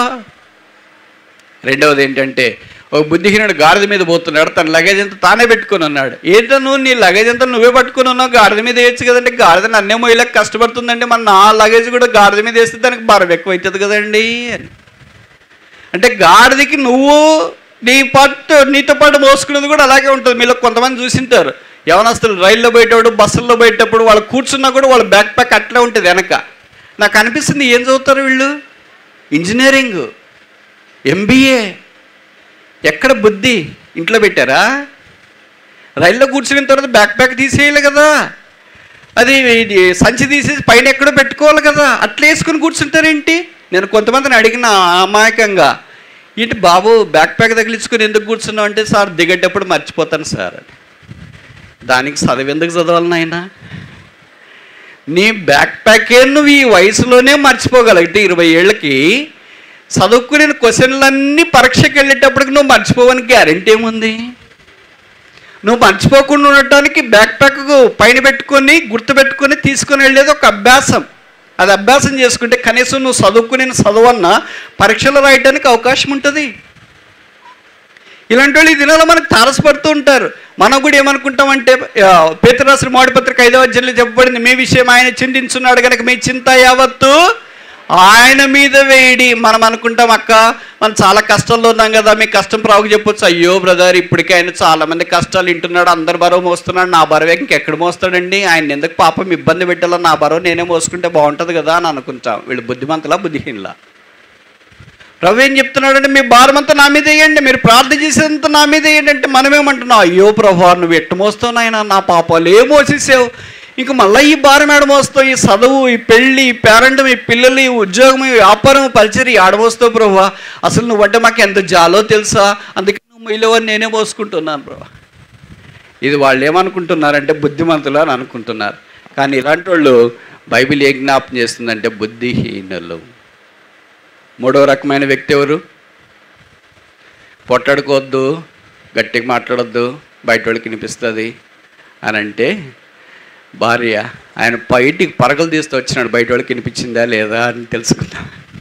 రెండవది ఏంటంటే, ఒక బుద్ధిహీనుడు గాడిద మీద పోతున్నాడు, తన లగేజ్ అంతా తానే పెట్టుకుని ఉన్నాడు. ఏంటో నువ్వు నీ లగేజ్ అంతా నువ్వే పట్టుకుని ఉన్నావు, గాడిద మీద వేయచ్చు కదండి. గాడిద నన్నే మోయలేక కష్టపడుతుందండి, మన నా లగేజ్ కూడా గాడిద మీద వేస్తే దానికి బరువు ఎక్కువ అవుతుంది కదండి అని. అంటే గాడిదకి నువ్వు నీ పట్టు నీతో పాటు మోసుకునేది కూడా అలాగే ఉంటుంది. మీలో కొంతమంది చూసింటారు, యవనస్తులు రైల్లో పోయేటప్పుడు, బస్సుల్లో పోయేటప్పుడు వాళ్ళు కూర్చున్నా కూడా వాళ్ళ బ్యాక్ ప్యాక్ అట్లే ఉంటుంది వెనక. నాకు అనిపిస్తుంది, ఏం చదువుతారు వీళ్ళు? Engineering, MBA. ఎక్కడ బుద్ధి? ఇంట్లో పెట్టారా? రైల్లో కూర్చున్న తర్వాత బ్యాక్ ప్యాక్ తీసేయాలి కదా, అది సంచి తీసేసి పైన ఎక్కడో పెట్టుకోవాలి కదా, అట్లా వేసుకుని కూర్చుంటారేంటి? నేను కొంతమందిని అడిగిన అమాయకంగా, ఏంటి బాబు బ్యాక్ ప్యాక్ తగిలించుకొని ఎందుకు కూర్చున్నావు అంటే, సార్ దిగేటప్పుడు మర్చిపోతాను సార్ అని. దానికి చదువు ఎందుకు చదవాలి నాయనా? నీ బ్యాక్ ప్యాకే నువ్వు ఈ వయసులోనే మర్చిపోగలిగితే ఇరవై ఏళ్ళకి చదువుకునే క్వశ్చన్లన్నీ పరీక్షకి వెళ్ళేటప్పటికి నువ్వు మర్చిపోవని గ్యారెంటీ ఏముంది? నువ్వు మర్చిపోకుండా ఉండటానికి బ్యాక్ ప్యాక్ పైన పెట్టుకొని గుర్తుపెట్టుకొని తీసుకొని వెళ్ళేది ఒక అభ్యాసం. అది అభ్యాసం చేసుకుంటే కనీసం నువ్వు చదువుకునే చదువన్నా పరీక్షలు రాయడానికి అవకాశం ఉంటుంది. ఇలాంటి వాళ్ళు ఈ దినాల్లో మనకు తారసపడుతూ ఉంటారు. మనం కూడా ఏమనుకుంటామంటే, పేతురు రాసిన మొదటి పత్రిక ఐదవ అధ్యాయంలో చెప్పబడింది, మీ విషయం ఆయన చింతించున్నాడు కనుక మీ చింత యావత్తు ఆయన మీద వేయడి. మనం అనుకుంటాం, అక్క మనం చాలా కష్టంలో ఉన్నాం కదా, మీ కష్టం ప్రావుకు చెప్పొచ్చు. అయ్యో బ్రదర్, ఇప్పటికే ఆయన చాలామంది కష్టాలు వింటున్నాడు, అందరు బరువు మోస్తున్నాడు, నా బరువు ఇంకెక్కడ మోస్తాడండి, ఆయన ఎందుకు పాపం ఇబ్బంది పెట్టాలో, నా బరువు నేనే మోసుకుంటే బాగుంటుంది కదా అని అనుకుంటాం. వీళ్ళు బుద్ధిమంతులా బుద్ధిహీనులా? ప్రభు ఏం చెప్తున్నాడంటే, మీ భారం అంతా నా మీద వేయండి, మీరు ప్రార్థన చేసేంత నా మీద వేయండి అంటే మనమేమంటున్నాం, అయ్యో ప్రభు నువ్వు ఎట్టు మోస్తావు నాయన, నా పాపాలు ఏ మోసేసావు, ఇంక మళ్ళీ ఈ భారం ఏడమోస్తావు, ఈ చదువు, ఈ పెళ్ళి, ఈ పేరెంట్, ఈ పిల్లలు, ఈ ఉద్యోగం, ఈ వ్యాపారం, పరిచయం ఆడమోస్తావు ప్రభు, అసలు నువ్వంటే మాకు ఎంత జాలో తెలుసా, అందుకే నువ్వు మొయ్యలేవని నేనే మోసుకుంటున్నాను ప్రభు. ఇది వాళ్ళు ఏమనుకుంటున్నారంటే బుద్ధిమంతులు అని అనుకుంటున్నారు. కానీ ఇలాంటి వాళ్ళు బైబిల్ ఏ జ్ఞాపం చేస్తుందంటే బుద్ధిహీనులు. మూడో రకమైన వ్యక్తి ఎవరు? పొట్టాడుకోవద్దు, గట్టిగా మాట్లాడొద్దు, బయట వాళ్ళకి వినిపిస్తుంది అని అంటే, భార్య ఆయన బయటికి పరకలు తీస్తూ వచ్చినాడు, బయట వాళ్ళకి వినిపించిందా లేదా అని తెలుసుకుందాం.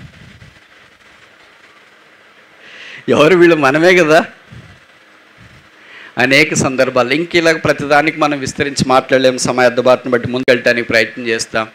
ఎవరు వీళ్ళు? మనమే కదా. అనేక సందర్భాలు ఇంక ఇలాగ ప్రతిదానికి మనం విస్తరించి మాట్లాడలేము, సమయ అద్దుబాటును బట్టి ముందు వెళ్ళటానికి ప్రయత్నం చేస్తాం.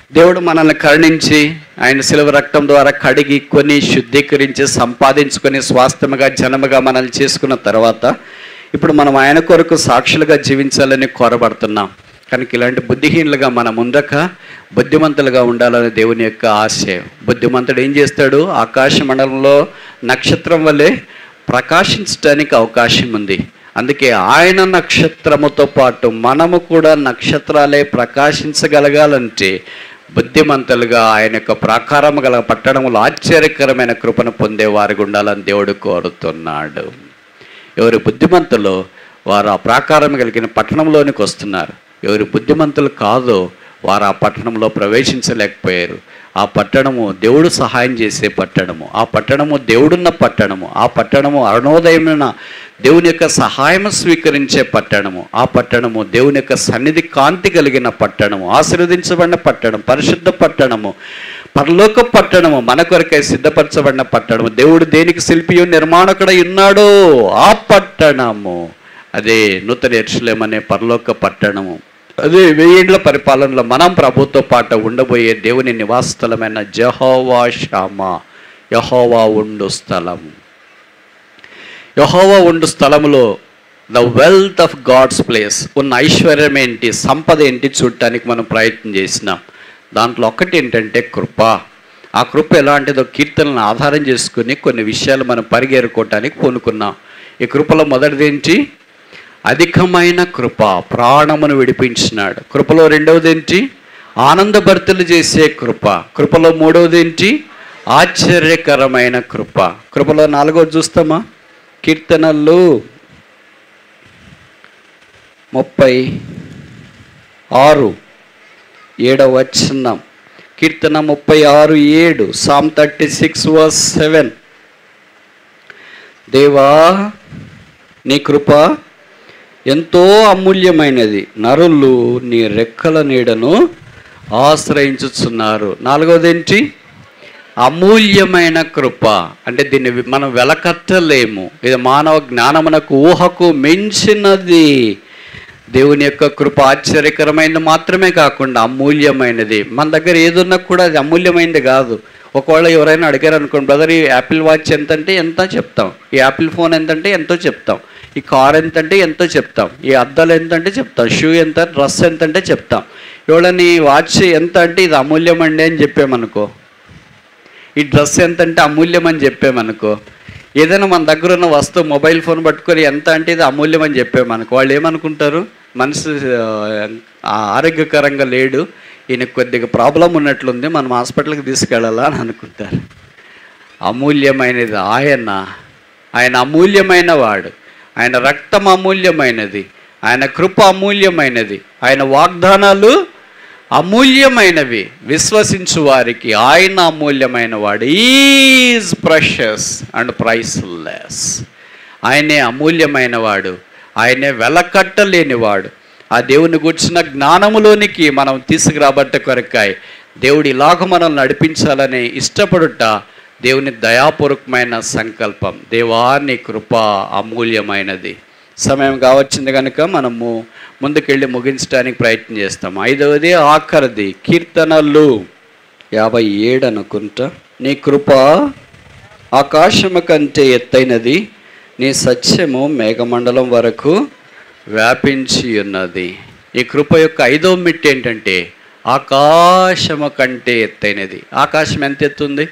దేవుడు మనల్ని కరుణించి ఆయన శిలువ రక్తం ద్వారా కడిగి కొని శుద్ధీకరించి సంపాదించుకొని స్వాస్థ్యముగా జనముగా మనల్ని చేసుకున్న తర్వాత ఇప్పుడు మనం ఆయన కొరకు సాక్షులుగా జీవించాలని కోరబడుతున్నాం. కనుక ఇలాంటి బుద్ధిహీనులుగా మనం ఉండక బుద్ధిమంతులుగా ఉండాలని దేవుని యొక్క ఆశయం. బుద్ధిమంతుడు ఏం చేస్తాడు? ఆకాశ మండలంలో నక్షత్రం వల్లే ప్రకాశించడానికి అవకాశం ఉంది. అందుకే ఆయన నక్షత్రముతో పాటు మనము కూడా నక్షత్రాలే ప్రకాశించగలగాలంటే బుద్ధిమంతులుగా ఆయన యొక్క ప్రాకారము గల పట్టణములు ఆశ్చర్యకరమైన కృపను పొందేవారికి ఉండాలని దేవుడు కోరుతున్నాడు. ఎవరు బుద్ధిమంతులు వారు ఆ ప్రాకారం కలిగిన పట్టణంలోనికి వస్తున్నారు. ఎవరు బుద్ధిమంతులు కాదో వారు ఆ పట్టణంలో ప్రవేశించలేకపోయారు. ఆ పట్టణము దేవుడు సహాయం చేసే పట్టణము, ఆ పట్టణము దేవుడున్న పట్టణము, ఆ పట్టణము అరుణోదయమైన దేవుని యొక్క సహాయం స్వీకరించే పట్టణము, ఆ పట్టణము దేవుని యొక్క సన్నిధి కాంతి కలిగిన పట్టణము, ఆశీర్వదించబడిన పట్టణం, పరిశుద్ధ పట్టణము, పరలోక పట్టణము, మన కొరకై సిద్ధపరచబడిన పట్టణము, దేవుడు దేనికి శిల్పియు నిర్మాణకుడై ఉన్నాడో ఆ పట్టణము, అదే నూతన యెరూషలేము అనే పరలోక పట్టణము, అదే వెయ్యేండ్ల పరిపాలనలో మనం ప్రభుతో పాటు ఉండబోయే దేవుని నివాస స్థలమైన యెహోవా షామా, యెహోవా ఉండు స్థలము. యెహోవా ఉండు స్థలములో the wealth of God's place ఉన్న ఐశ్వర్యం ఏంటి, సంపద ఏంటి చూడటానికి మనం ప్రయత్నం చేసినాం. దాంట్లో ఒక్కటి ఏంటంటే కృప. ఆ కృప ఎలాంటిదో కీర్తనలను ఆధారం చేసుకుని కొన్ని విషయాలు మనం పరిగెరుకోవటానికి పూనుకున్నాం. ఈ కృపలో మొదటిది ఏంటి? అధికమైన కృప, ప్రాణమును విడిపించినాడు. కృపలో రెండవది ఏంటి? ఆనందభర్తలు చేసే కృప. కృపలో మూడవది ఏంటి? ఆశ్చర్యకరమైన కృప. కృపలో నాలుగవది చూస్తామా? కీర్తనలు ముప్పై ఆరు ఏడవ వచనం. కీర్తన ముప్పై ఆరు ఏడు, psalm thirty six verse seven. దేవా నీ కృప ఎంతో అమూల్యమైనది, నరులు నీ రెక్కల నీడను ఆశ్రయించుచున్నారు. నాలుగవది ఏంటి? అమూల్యమైన కృప. అంటే దీన్ని మనం వెలకట్టలేము. ఇది మానవ జ్ఞానమునకు ఊహకు మించినది. దేవుని యొక్క కృప ఆశ్చర్యకరమైనది మాత్రమే కాకుండా అమూల్యమైనది. మన దగ్గర ఏదున్నా కూడా అది అమూల్యమైనది కాదు. ఒకవేళ ఎవరైనా అడిగారు అనుకోండి, బ్రదర్ ఈ యాపిల్ వాచ్ ఎంత అంటే ఎంత చెప్తాం, ఈ యాపిల్ ఫోన్ ఎంతంటే ఎంతో చెప్తాం, ఈ కార్ ఎంతంటే ఎంతో చెప్తాం, ఈ అద్దాలు ఎంతంటే చెప్తాం, షూ ఎంత, డ్రెస్ ఎంతంటే చెప్తాం. ఎవడని వాచ్ ఎంత అంటే ఇది అమూల్యం అండి అని చెప్పామనుకో, ఈ డ్రెస్ ఎంత అంటే అమూల్యం అని చెప్పామనుకో, ఏదైనా మన దగ్గర ఉన్న వస్తువు మొబైల్ ఫోన్ పట్టుకొని ఎంత అంటే ఇది అమూల్యం అని చెప్పామనుకో, వాళ్ళు ఏమనుకుంటారు? మనసు ఆరోగ్యకరంగా లేడు, ఈయనకు కొద్దిగా ప్రాబ్లం ఉన్నట్లుంది, మనం హాస్పిటల్కి తీసుకెళ్ళాలా అని అనుకుంటారు. అమూల్యమైనది ఆయన. ఆయన అమూల్యమైన వాడు. ఆయన రక్తం అమూల్యమైనది, ఆయన కృప అమూల్యమైనది, ఆయన వాగ్దానాలు అమూల్యమైనవి. విశ్వసించు వారికి ఆయన అమూల్యమైన వాడు. Is precious and priceless. ఆయనే అమూల్యమైన వాడు, ఆయనే వెలకట్టలేనివాడు. ఆ దేవుని గుర్చిన జ్ఞానములోనికి మనం తీసుకురాబట్ట కొరకాయ దేవుడు ఇలాగ మనల్ని నడిపించాలని ఇష్టపడుట దేవుని దయాపూర్వకమైన సంకల్పం. దేవాని కృప అమూల్యమైనది. సమయం కావచ్చింది కనుక మనము ముందుకెళ్ళి ముగించడానికి ప్రయత్నం చేస్తాం. ఐదవది ఆఖరిది కీర్తనలు యాభై ఏడు అనుకుంటా. నీ కృప ఆకాశము కంటే ఎత్తైనది, నీ సత్యము మేఘమండలం వరకు వ్యాపించి ఉన్నది. ఈ కృప యొక్క ఐదవ మిట్టు ఏంటంటే ఆకాశము కంటే ఎత్తైనది. ఆకాశం ఎంత ఎత్తుంది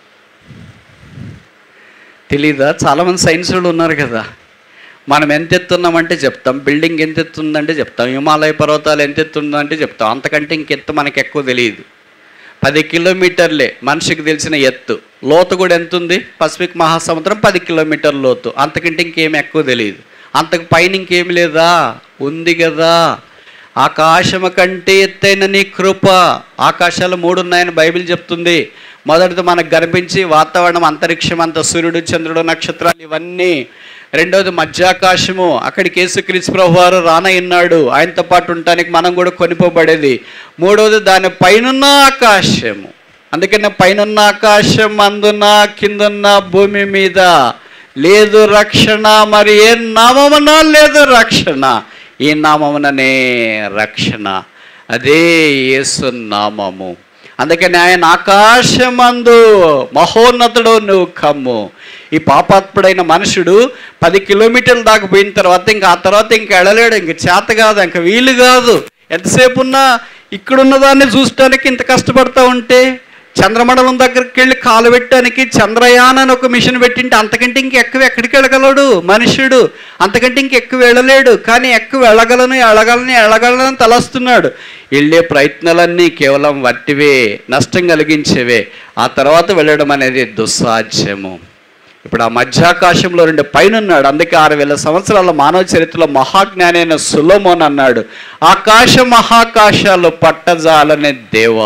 తెలీదా? చాలామంది సైన్స్ వాళ్ళు ఉన్నారు కదా, మనం ఎంత ఎత్తున్నామంటే చెప్తాం, బిల్డింగ్ ఎంత ఎత్తుందంటే చెప్తాం, హిమాలయ పర్వతాలు ఎంత ఎత్తుందంటే చెప్తాం. అంతకంటే ఇంకెత్తు మనకు ఎక్కువ తెలియదు. పది కిలోమీటర్లే మనిషికి తెలిసిన ఎత్తు. లోతు కూడా ఎంత ఉంది? పసిఫిక్ మహాసముద్రం పది కిలోమీటర్ల లోతు. అంతకంటే ఇంకేమి ఎక్కువ తెలియదు. అంతకు పైన ఇంకేమి లేదా? ఉంది కదా. ఆకాశము కంటే ఎత్తైన నీ కృప. ఆకాశాలు మూడు ఉన్నాయని బైబిల్ చెప్తుంది. మొదటిది మనకు కనిపించి వాతావరణం, అంతరిక్షం అంతా, సూర్యుడు, చంద్రుడు, నక్షత్రాలు ఇవన్నీ. రెండవది మధ్యాకాశము, అక్కడికి యేసుక్రీస్తు ప్రభువారు రానయ్యున్నాడు, ఆయనతో పాటు ఉండటానికి మనం కూడా కొనిపోబడేది. మూడవది దాని పైనున్న ఆకాశము. అందుకనే పైనున్న ఆకాశం అందున కిందున్న భూమి మీద లేదు రక్షణ, మరి ఏ నామమున లేదు రక్షణ, ఈ నామముననే రక్షణ. అదే యేసు నామము. అందుకని ఆయన ఆకాశమందు మహోన్నతుడు నువ్వు కమ్ము. ఈ పాపాత్ముడైన మనుషుడు పది కిలోమీటర్లు దాకా పోయిన తర్వాత ఇంకా ఆ తర్వాత ఇంకా వెళ్ళలేడు, ఇంక చేత కాదు, ఇంక వీలు కాదు. ఎంతసేపు ఉన్నా ఇక్కడున్న దాన్ని చూడటానికి ఇంత కష్టపడతా ఉంటే, చంద్రమండలం దగ్గరికి వెళ్ళి కాలు పెట్టడానికి చంద్రయాన్ అని ఒక మిషన్ పెట్టింటే అంతకంటే ఇంక ఎక్కువ ఎక్కడికి వెళ్ళగలడు మనుష్యుడు, అంతకంటే ఇంక ఎక్కువ వెళ్ళలేడు. కానీ ఎక్కువ వెళ్ళగలను వెళ్ళగలను వెళ్ళగలను తలస్తున్నాడు. వెళ్ళే ప్రయత్నాలన్నీ కేవలం వట్టివే, నష్టం కలిగించేవే. ఆ తర్వాత వెళ్ళడం అనేది దుస్సాధ్యము. ఇప్పుడు ఆ మధ్యాకాశంలో రెండు పైన ఉన్నాడు. అందుకే ఆరు వేల సంవత్సరాల మానవ చరిత్రలో మహాజ్ఞాని అయిన సొలొమోన్ అన్నాడు, ఆకాశ మహాకాశాలు పట్టజాలనే దేవా.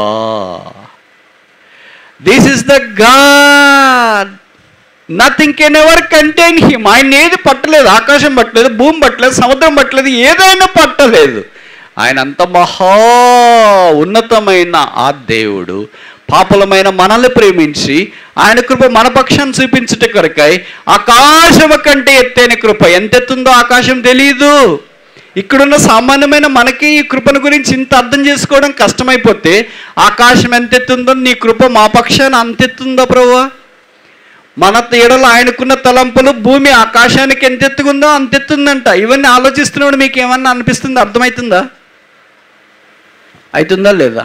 This is the God, nothing can ever contain him. ఆయన ఏది పట్టలేదు, ఆకాశం పట్టలేదు, భూమి పట్టలేదు, సముద్రం పట్టలేదు, ఏదైనా పట్టలేదు. ఆయన అంత మహా ఉన్నతమైన ఆ దేవుడు పాపులమైన మనల్ని ప్రేమించి ఆయన కృప మన పక్షాన్ని చూపించుట కొరకై ఆకాశము కంటే ఎత్తైన కృప. ఎంత ఎత్తుందో ఆకాశం తెలీదు. ఇక్కడున్న సామాన్యమైన మనకి ఈ కృపను గురించి ఇంత అర్థం చేసుకోవడం కష్టమైపోతే, ఆకాశం ఎంత ఎత్తుందో నీ కృప మా పక్షాన్ని అంతెత్తుందో ప్రభువా. మన తీడలో ఆయనకున్న తలంపులు భూమి ఆకాశానికి ఎంత ఎత్తుకుందో అంతెత్తుందంట. ఇవన్నీ ఆలోచిస్తున్నప్పుడు మీకు ఏమన్నా అనిపిస్తుందా? అర్థమవుతుందా? అవుతుందా లేదా?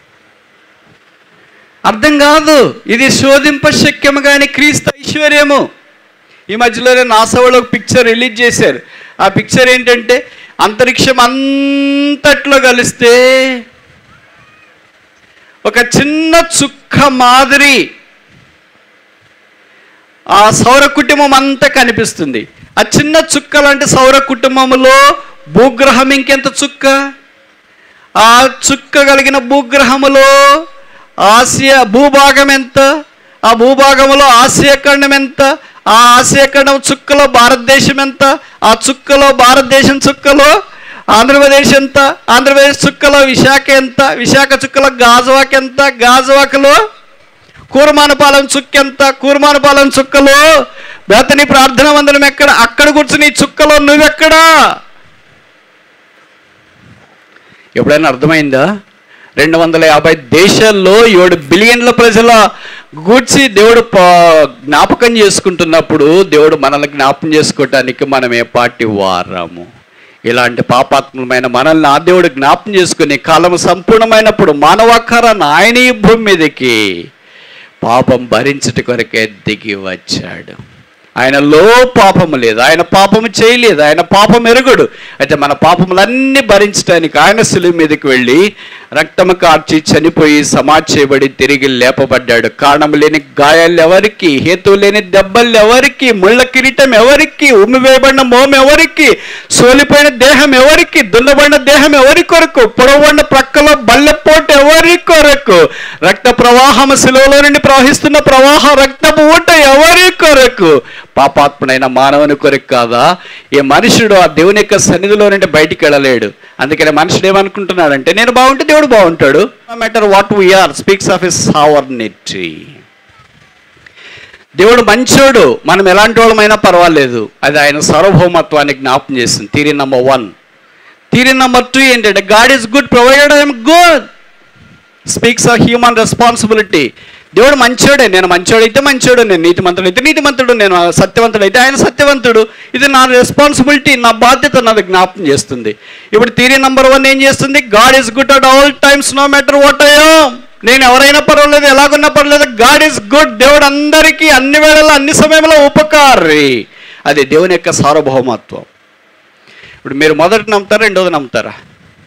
అర్థం కాదు. ఇది శోధింప శక్యము కానీ క్రీస్తు ఐశ్వర్యము. ఈ మధ్యలోనే నాసా వాళ్ళు ఒక పిక్చర్ రిలీజ్ చేశారు. ఆ పిక్చర్ ఏంటంటే, అంతరిక్షం అంతట్లో కలిస్తే ఒక చిన్న చుక్క మాదిరి ఆ సౌర కుటుంబం అంతా కనిపిస్తుంది. ఆ చిన్న చుక్క లాంటి సౌర కుటుంబంలో భూగ్రహం ఇంకెంత చుక్క, ఆ చుక్క కలిగిన భూగ్రహములో ఆసియా భూభాగం ఎంత, ఆ భూభాగంలో ఆసియా ఖండం ఎంత, ఆ ఆసియా ఖండం చుక్కలో భారతదేశం ఎంత, ఆ చుక్కలో భారతదేశం చుక్కలో ఆంధ్రప్రదేశ్ ఎంత, ఆంధ్రప్రదేశ్ చుక్కలో విశాఖ ఎంత, విశాఖ చుక్కలో గాజువాక్ ఎంత, గాజువాకలో కూరమానపాలెం చుక్క ఎంత, కూరమానపాలెం చుక్కలో బేతని ప్రార్థన మందిరం ఎక్కడ, అక్కడ కూర్చుని చుక్కలో నువ్వెక్కడా? ఎప్పుడైనా అర్థమైందా? రెండు వందల యాభై దేశాల్లో ఏడు బిలియన్ల ప్రజల గూర్చి దేవుడు జ్ఞాపకం చేసుకుంటున్నప్పుడు, దేవుడు మనల్ని జ్ఞాపకం చేసుకోవటానికి మనం ఏ పార్టీ వారము? ఇలాంటి పాపాత్మమైన మనల్ని ఆ దేవుడు జ్ఞాపకం చేసుకుని కాలం సంపూర్ణమైనప్పుడు మానవాకారాన్ని ఆయన ఈ భూమి మీదకి పాపం భరించట కొరకే దిగి వచ్చాడు. ఆయనలో పాపము లేదు, ఆయన పాపము చేయలేదు, ఆయన పాపం ఎరుగుడు. అయితే మన పాపములన్నీ భరించడానికి ఆయన శిలువ మీదకి వెళ్ళి రక్తము కార్చి చనిపోయి సమాధి చేయబడి తిరిగి లేపబడ్డాడు. కారణం లేని గాయాలు ఎవరికి, హేతువు లేని దెబ్బలు ఎవరికి, ముళ్ళ కిరీటం ఎవరికి, ఉమ్మివేయబడిన మోము ఎవరికి, సోలిపోయిన దేహం ఎవరికి, దున్నబడిన దేహం ఎవరి కొరకు, పొడవబడిన ప్రక్కలో బల్లెపోటు ఎవరి కొరకు, రక్త ప్రవాహం శిలువలో నుండి ప్రవహిస్తున్న ప్రవాహం రక్తపు ఊట ఎవరి కొరకు? పాపాత్ముడైన మానవుని కొరకు కాదా? ఏ మనుషుడు ఆ దేవుని యొక్క సన్నిధిలో నుండి బయటికి వెళ్ళలేడు. అందుకని మనుషుడు ఏమనుకుంటున్నాడంటే, నేను బాగుంటే దేవుడు బాగుంటాడు. No matter what we are speaks of his sovereignty. దేవుడు మంచోడు, మనం ఎలాంటి వాళ్ళమైనా పర్వాలేదు. అది ఆయన సార్వభౌమత్వాన్ని జ్ఞాపం చేస్తుంది. Theory number one. Theory number two ఏంటంటే, God is good provided I'm good. Speaks of human responsibility. దేవుడు మంచోడే, నేను మంచోడైతే మంచోడు, నేను నీతిమంతుడు అయితే నీతిమంతుడు, నేను సత్యవంతుడు అయితే ఆయన సత్యవంతుడు. ఇది నా రెస్పాన్సిబిలిటీ, నా బాధ్యత నాది జ్ఞాపకం చేస్తుంది. ఇప్పుడు థియరీ నెంబర్ వన్ ఏం చేస్తుంది? God is good at all times no matter what I am. నేను ఎవరైనా పర్వాలేదు, ఎలాగున్నా పర్వాలేదు, గాడ్ ఈజ్ గుడ్. దేవుడు అందరికీ అన్ని వేళల్లో అన్ని సమయంలో ఉపకారి. అది దేవుని యొక్క సార్వభౌమత్వం. ఇప్పుడు మీరు మొదటి నమ్ముతారా, రెండోది నమ్ముతారా?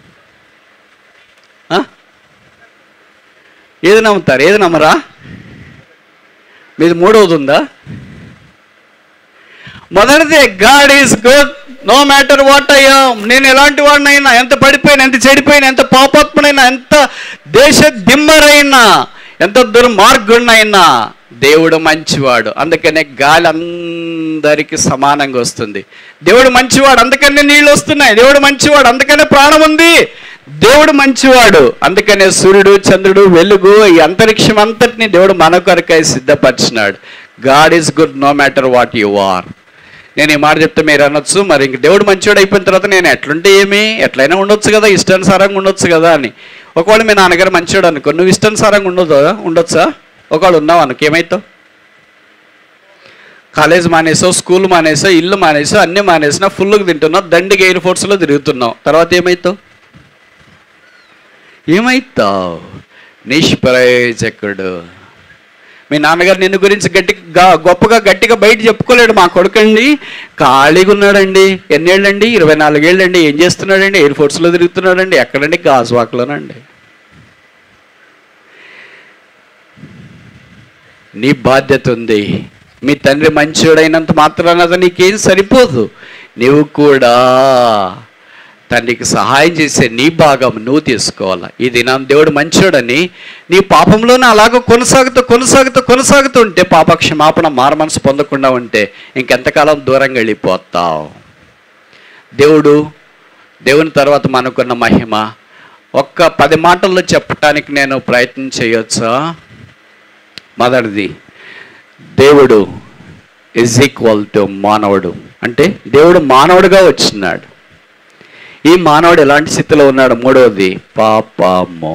ఏది నమ్ముతారు, ఏది నమ్మరా? మీది మూడవది ఉందా? మొదటిది God is good no matter what I am. నేను ఎలాంటి వాడినైనా, ఎంత పడిపోయినా, ఎంత చెడిపోయినా, ఎంత పాపాత్ముడైనా, ఎంత దేశ దిమ్మరైనా, ఎంత దుర్మార్గుడినైనా దేవుడు మంచివాడు. అందుకనే గాలి అందరికీ సమానంగా వస్తుంది. దేవుడు మంచివాడు, అందుకనే నీళ్ళు వస్తున్నాయి. దేవుడు మంచివాడు, అందుకనే ప్రాణం ఉంది. దేవుడు మంచివాడు, అందుకనే సూర్యుడు, చంద్రుడు, వెలుగు, ఈ అంతరిక్షం అంతటిని దేవుడు మన కొరకై సిద్ధపరిచినాడు. God is good no matter what you are. నేను ఈ మాట చెప్తే మీరు అనొచ్చు, మరి ఇంక దేవుడు మంచివాడు అయిపోయిన తర్వాత నేను ఎట్లుంటే ఏమి, ఎట్లయినా ఉండొచ్చు కదా, ఇష్టానుసారంగా ఉండొచ్చు కదా అని. ఒకవేళ మీ నాన్నగారు మంచివాడు అనుకో, నువ్వు ఇష్టానుసారంగా ఉండదు ఉండొచ్చా? ఒకవేళ ఉన్నావు అనుకో, ఏమవుతావు? కాలేజ్ మానేసావు, స్కూల్ మానేసావు, ఇల్లు మానేసావు, అన్నీ మానేసినా, ఫుల్గా తింటున్నావు, దండిగా ఎయిర్ ఫోర్స్లో తిరుగుతున్నావు. తర్వాత ఏమవుతావు? ఏమవుతావు? నిష్ప్రయోజకుడు. మీ నాన్నగారు నిన్ను గురించి గట్టిగా గొప్పగా గట్టిగా బయట చెప్పుకోలేడు. మా కొడుకండి ఖాళీగా ఉన్నాడండి, ఎన్నేళ్ళండి, ఇరవై నాలుగేళ్ళండి, ఏం చేస్తున్నాడండి, ఎయిర్ ఫోర్స్లో తిరుగుతున్నాడండి, ఎక్కడండి, గాజువాకలోనండి. నీ బాధ్యత ఉంది. మీ తండ్రి మంచివాడైనంత మాత్రాన నీకేం సరిపోదు. నీవు కూడా తండ్రికి సహాయం చేసే నీ భాగం నువ్వు తీసుకోవాలి. ఇది నా దేవుడు మంచోడని నీ పాపంలోనే అలాగ కొనసాగుతూ కొనసాగుతూ కొనసాగుతూ ఉంటే, పాప క్షమాపణ మారమనసు పొందకుండా ఉంటే ఇంకెంతకాలం దూరంగా వెళ్ళిపోతావు. దేవుడు దేవుని తర్వాత మనకున్న మహిమ ఒక్క పది మాటల్లో చెప్పటానికి నేను ప్రయత్నం చేయొచ్చా? మొదటిది, దేవుడు ఈజ్ ఈక్వల్ టు మానవుడు. అంటే దేవుడు మానవుడిగా వచ్చినాడు. ఈ మానవుడు ఎలాంటి స్థితిలో ఉన్నాడు? మూడవది, పాపము.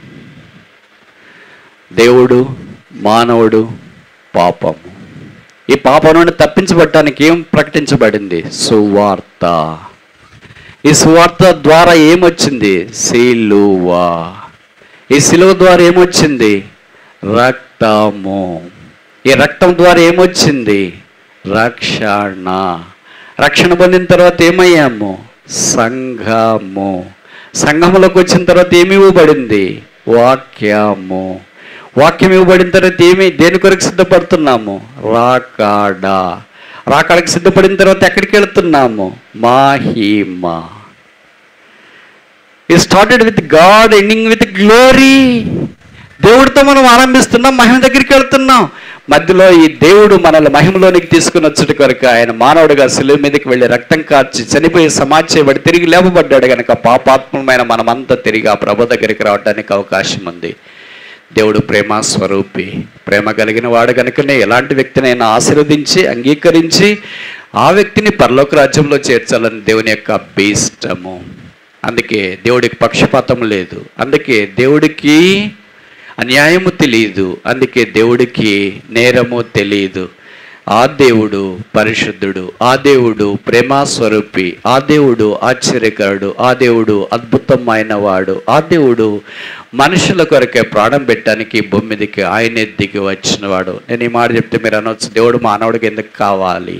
దేవుడు, మానవుడు, పాపము. ఈ పాపం నుండి తప్పించబడటానికి ఏం ప్రకటించబడింది? సువార్త. ఈ సువార్త ద్వారా ఏమొచ్చింది? సిలువ. ఈ సిలువ ద్వారా ఏమొచ్చింది? రక్తము. ఈ రక్తం ద్వారా ఏమొచ్చింది? రక్షణ. రక్షణ పొందిన తర్వాత ఏమయ్యాము? సంఘము. సంఘములోకి వచ్చిన తర్వాత ఏమి ఇవ్వబడింది? వాక్యము. వాక్యం ఇవ్వబడిన తర్వాత ఏమి దేని కొరకు సిద్ధపడుతున్నాము? రాకాడ. రాకాడకి సిద్ధపడిన తర్వాత ఎక్కడికి వెళుతున్నాము? మహిమ. It started with God, ending with glory. దేవుడితో మనం ఆరంభిస్తున్నాం, మహిమ దగ్గరికి వెళ్తున్నాం. మధ్యలో ఈ దేవుడు మనల్ని మహిమలోనికి తీసుకుని వచ్చేటి కొరకు ఆయన మానవుడిగా శిలువ మీదకి వెళ్ళి రక్తం కార్చి చనిపోయి సమాధి చేయబడి తిరిగి లేపబడ్డాడు కనుక పాపాత్మమైన మనమంతా తిరిగి ఆ ప్రభు దగ్గరికి రావడానికి అవకాశం ఉంది. దేవుడు ప్రేమ స్వరూపి, ప్రేమ కలిగిన వాడు కనుకనే ఎలాంటి వ్యక్తినైనా ఆశీర్వదించి అంగీకరించి ఆ వ్యక్తిని పరలోక రాజ్యంలో చేర్చాలని దేవుని యొక్క అభీష్టము. అందుకే దేవుడికి పక్షపాతం లేదు, అందుకే దేవుడికి అన్యాయము తెలియదు, అందుకే దేవుడికి నేరము తెలియదు. ఆ దేవుడు పరిశుద్ధుడు, ఆ దేవుడు ప్రేమాస్వరూపి, ఆ దేవుడు ఆశ్చర్యకరుడు, ఆ దేవుడు అద్భుతమైన వాడు, ఆ దేవుడు మనుషుల కొరకే ప్రాణం పెట్టడానికి భూమి మీదకి ఆయనే దిగి వచ్చినవాడు. నేను ఈ మాట చెప్తే మీరు అనవచ్చు, దేవుడు మానవుడికి ఎందుకు కావాలి?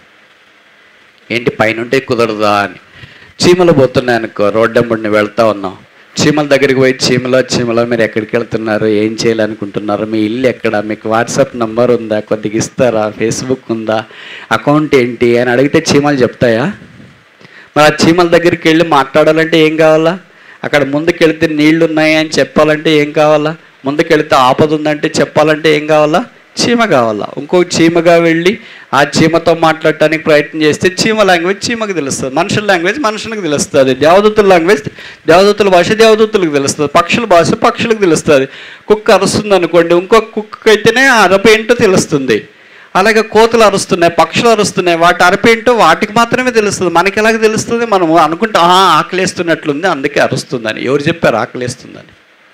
ఏంటి పైనుంటే కుదరదా అని. చీమలు పోతున్నాయి అనుకో, రోడ్డెంబడిని వెళ్తా ఉన్నాం, చీమల దగ్గరికి పోయి చీమలో చీమలో మీరు ఎక్కడికి వెళ్తున్నారు, ఏం చేయాలనుకుంటున్నారు, మీ ఇల్లు ఎక్కడ, మీకు వాట్సాప్ నంబర్ ఉందా, కొద్దిగా ఇస్తారా, ఫేస్బుక్ ఉందా, అకౌంట్ ఏంటి అని అడిగితే చీమలు చెప్తాయా? మరి ఆ చీమల దగ్గరికి వెళ్ళి మాట్లాడాలంటే ఏం కావాలా? అక్కడ ముందుకెళ్తే నీళ్లు ఉన్నాయి అని చెప్పాలంటే ఏం కావాలా? ముందుకెళ్తే ఆపద ఉందంటే చెప్పాలంటే ఏం కావాలా? చీమ కావాలా. ఇంకో చీమగా వెళ్ళి ఆ చీమతో మాట్లాడటానికి ప్రయత్నం చేస్తే చీమ లాంగ్వేజ్ చీమకు తెలుస్తుంది, మనుషుల లాంగ్వేజ్ మనుషులకు తెలుస్తుంది, దేవదూతుల లాంగ్వేజ్ దేవదూతుల భాష దేవదూతులకు తెలుస్తుంది, పక్షుల భాష పక్షులకు తెలుస్తుంది. కుక్క అరుస్తుంది అనుకోండి, ఇంకొక కుక్క అయితేనే అరపేంటో తెలుస్తుంది. అలాగే కోతులు అరుస్తున్నాయి, పక్షులు అరుస్తున్నాయి, వాటి అరపేంటో వాటికి మాత్రమే తెలుస్తుంది. మనకి ఎలాగ తెలుస్తుంది? మనం అనుకుంటాం ఆకలేస్తున్నట్లుంది అందుకే అరుస్తుందని. ఎవరు చెప్పారు ఆకలేస్తుందని?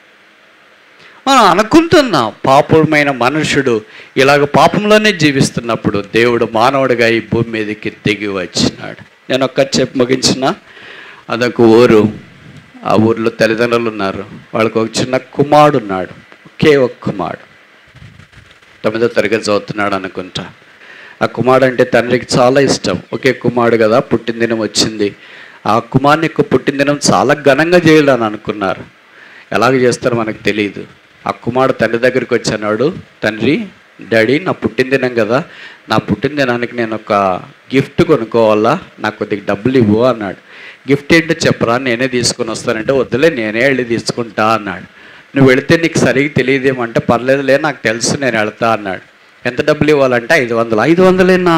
మనం అనుకుంటున్నాం. పాపమైన మనుషుడు ఇలాగ పాపంలోనే జీవిస్తున్నప్పుడు దేవుడు మానవుడిగా ఈ భూమి మీదకి దిగి వచ్చినాడు. నేను ఒక్క చెప్పి ముగించిన, అదొక ఊరు. ఆ ఊరిలో తల్లిదండ్రులు ఉన్నారు, వాళ్ళకి ఒక చిన్న కుమారుడు ఉన్నాడు, ఒకే ఒక కుమారుడు, తొమ్మిదో తరగతి చదువుతున్నాడు అనుకుంటా. ఆ కుమారుడు అంటే తండ్రికి చాలా ఇష్టం, ఒకే కుమారుడు కదా, పుట్టినదినం వచ్చింది. ఆ కుమారుని యొక్క పుట్టినదినం చాలా ఘనంగా చేయాలని అనుకున్నారు. ఎలాగ చేస్తారో మనకు తెలియదు. ఆ కుమారుడు తండ్రి దగ్గరికి వచ్చాడు, తండ్రి డాడీ నా పుట్టినదినం కదా, నా పుట్టినదినానికి నేను ఒక గిఫ్ట్ కొనుక్కోవాలా, నాకు కొద్దిగా డబ్బులు ఇవ్వు అన్నాడు. గిఫ్ట్ ఏంటో చెప్పరా, నేనే తీసుకొని వస్తానంటే వద్దులే నేనే వెళ్ళి తీసుకుంటా అన్నాడు. నువ్వు వెళితే నీకు సరిగ్గా తెలియదేమంటే పర్లేదులే నాకు తెలుసు నేను వెళ్తా అన్నాడు. ఎంత డబ్బులు ఇవ్వాలంటే ఐదు వందలు ఐదు వందలేనా?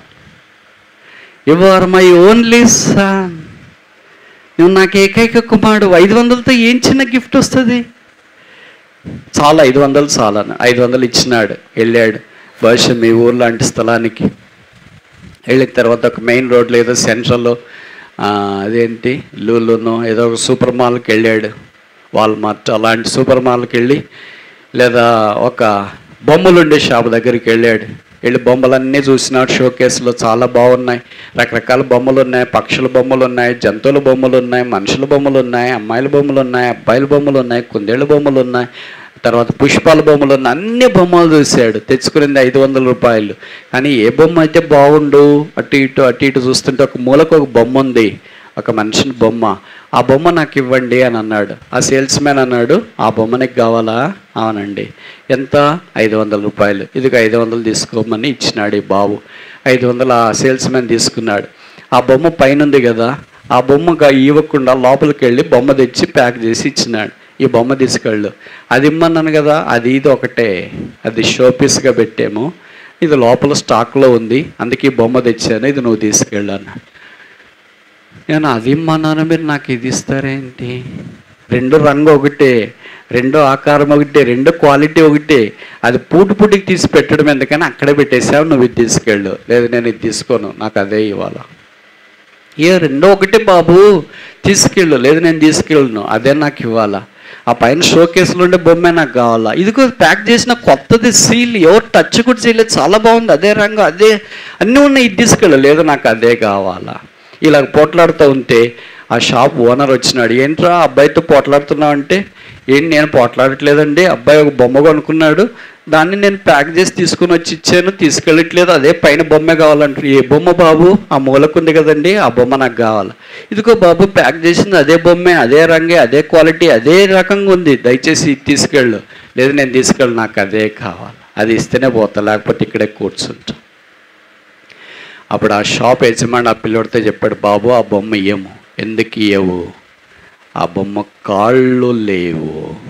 You are my only son, నువ్వు నాకు ఏకైక కుమారుడు, ఐదు వందలతో ఏం చిన్న గిఫ్ట్ వస్తుంది? చాలా, ఐదు వందలు చాలా. ఐదు వందలు ఇచ్చినాడు, వెళ్ళాడు బహుశా మీ ఊరు లాంటి స్థలానికి. వెళ్ళిన తర్వాత ఒక మెయిన్ రోడ్లో ఏదో సెంట్రల్లో అదేంటి లూలును ఏదో ఒక సూపర్ మాల్కి వెళ్ళాడు, వాల్మార్ట్ అలాంటి సూపర్ మాల్కి వెళ్ళి, లేదా ఒక బొమ్మలు ఉండే షాప్ దగ్గరికి వెళ్ళాడు. వెళ్ళి బొమ్మలన్నీ చూసినాడు. షో కేసులో చాలా బాగున్నాయి, రకరకాల బొమ్మలు ఉన్నాయి, పక్షుల బొమ్మలు ఉన్నాయి, జంతువుల బొమ్మలు ఉన్నాయి, మనుషుల బొమ్మలు ఉన్నాయి, అమ్మాయిల బొమ్మలు ఉన్నాయి, అబ్బాయిల బొమ్మలు ఉన్నాయి, కుందేళ్ళ బొమ్మలు ఉన్నాయి, తర్వాత పుష్పాల బొమ్మలు ఉన్నాయి. అన్ని బొమ్మలు చూశాడు. తెచ్చుకునేది ఐదు వందల రూపాయలు. కానీ ఏ బొమ్మ అయితే బాగుండు, అటు ఇటు అటు ఇటు చూస్తుంటే ఒక మూలకు ఒక బొమ్మ ఉంది, ఒక మనిషిని బొమ్మ. ఆ బొమ్మ నాకు ఇవ్వండి అని అన్నాడు. ఆ సేల్స్ మ్యాన్ అన్నాడు, ఆ బొమ్మ నీకు కావాలా? అవునండి. ఎంత? ఐదు వందల రూపాయలు. ఇదిగో ఐదు వందలు తీసుకోమని ఇచ్చినాడు ఈ బాబు. ఐదు వందలు ఆ సేల్స్ మ్యాన్ తీసుకున్నాడు. ఆ బొమ్మ పైన ఉంది కదా, ఆ బొమ్మగా ఇవ్వకుండా లోపలికి వెళ్ళి బొమ్మ తెచ్చి ప్యాక్ చేసి ఇచ్చినాడు. ఈ బొమ్మ తీసుకెళ్ళు. అది ఇమ్మన్నాను కదా, అది ఇది ఒకటే, అది షోపీస్గా పెట్టాము, ఇది లోపల స్టాక్లో ఉంది, అందుకే ఈ బొమ్మ తెచ్చాను, ఇది నువ్వు తీసుకెళ్ళు అన్నాడు. నేను అది ఇమ్మన్నాను, మీరు నాకు ఇది ఇస్తారేంటి? రెండు రంగు ఒకటే, రెండో ఆకారం ఒకటే, రెండో క్వాలిటీ ఒకటే, అది పూటి పూటికి తీసి పెట్టడం ఎందుకని అక్కడే పెట్టేసావు, నువ్వు ఇది తీసుకెళ్ళు. లేదు నేను ఇది తీసుకోను, నాకు అదే ఇవ్వాలా. ఏ రెండో ఒకటే బాబు, తీసుకెళ్ళు. లేదు నేను తీసుకెళ్ళను, అదే నాకు ఇవ్వాలా. ఆ పైన షో కేసులో ఉండే బొమ్మే నాకు కావాలా. ఇదిగో ప్యాక్ చేసిన కొత్తది, సీల్ ఎవరు టచ్ కూడా చేయలేదు, చాలా బాగుంది, అదే రంగు, అదే అన్నీ ఉన్నాయి, ఇది తీసుకెళ్ళు. లేదు నాకు అదే కావాలా. ఇలా పోట్లాడుతూ ఉంటే ఆ షాప్ ఓనర్ వచ్చినాడు. ఏంట్రా అబ్బాయితో పోట్లాడుతున్నావు అంటే, ఏంటి నేను పోట్లాడట్లేదండి, అబ్బాయి ఒక బొమ్మ కొనుక్కున్నాడు, దాన్ని నేను ప్యాక్ చేసి తీసుకుని వచ్చి ఇచ్చాను, తీసుకెళ్ళట్లేదు, అదే పైన బొమ్మే కావాలంటారు. ఏ బొమ్మ బాబు? ఆ మూలకుంది కదండి, ఆ బొమ్మ నాకు కావాలి. ఇదిగో బాబు ప్యాక్ చేసింది అదే బొమ్మే, అదే రంగే, అదే క్వాలిటీ, అదే రకంగా ఉంది, దయచేసి తీసుకెళ్ళు. లేదు నేను తీసుకెళ్ళు, నాకు అదే కావాలి, అది ఇస్తేనే పోతా, లేకపోతే ఇక్కడే కూర్చుంటా. అప్పుడు ఆ షాప్ యజమాని ఆ పిల్లోడితో చెప్పాడు, బాబు ఆ బొమ్మ ఇయ్యము. ఎందుకు ఇయ్యవు? ఆ బొమ్మ కాళ్ళు లేవు.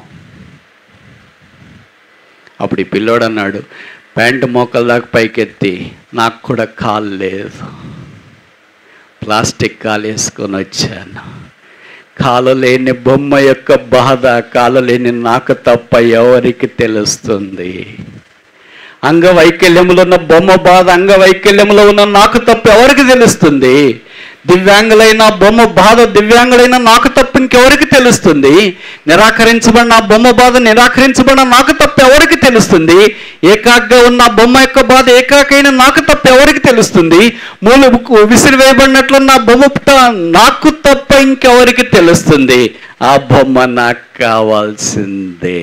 అప్పుడు ఈ పిల్లోడు అన్నాడు, ప్యాంటు మోకల దాకా పైకెత్తి, నాకు కూడా కాళ్ళు లేదు, ప్లాస్టిక్ కాలు వేసుకొని వచ్చాను. కాలు లేని బొమ్మ యొక్క బాధ కాలు లేని నాకు తప్ప ఎవరికి తెలుస్తుంది? అంగవైకల్యంలో ఉన్న బొమ్మ బాధ అంగవైకల్యంలో ఉన్న నాకు తప్ప ఎవరికి తెలుస్తుంది? దివ్యాంగులైన బొమ్మ బాధ దివ్యాంగులైన నాకు తప్ప ఇంకెవరికి తెలుస్తుంది? నిరాకరించబడిన బొమ్మ బాధ నిరాకరించబడిన నాకు తప్ప ఎవరికి తెలుస్తుంది? ఏకాగ్గా ఉన్న బొమ్మ యొక్క బాధ ఏకాకైన నాకు తప్ప ఎవరికి తెలుస్తుంది? మూల విసిరివేయబడినట్లున్న బొమ్మ నాకు తప్ప ఇంకెవరికి తెలుస్తుంది? ఆ బొమ్మ నాకు కావాల్సిందే.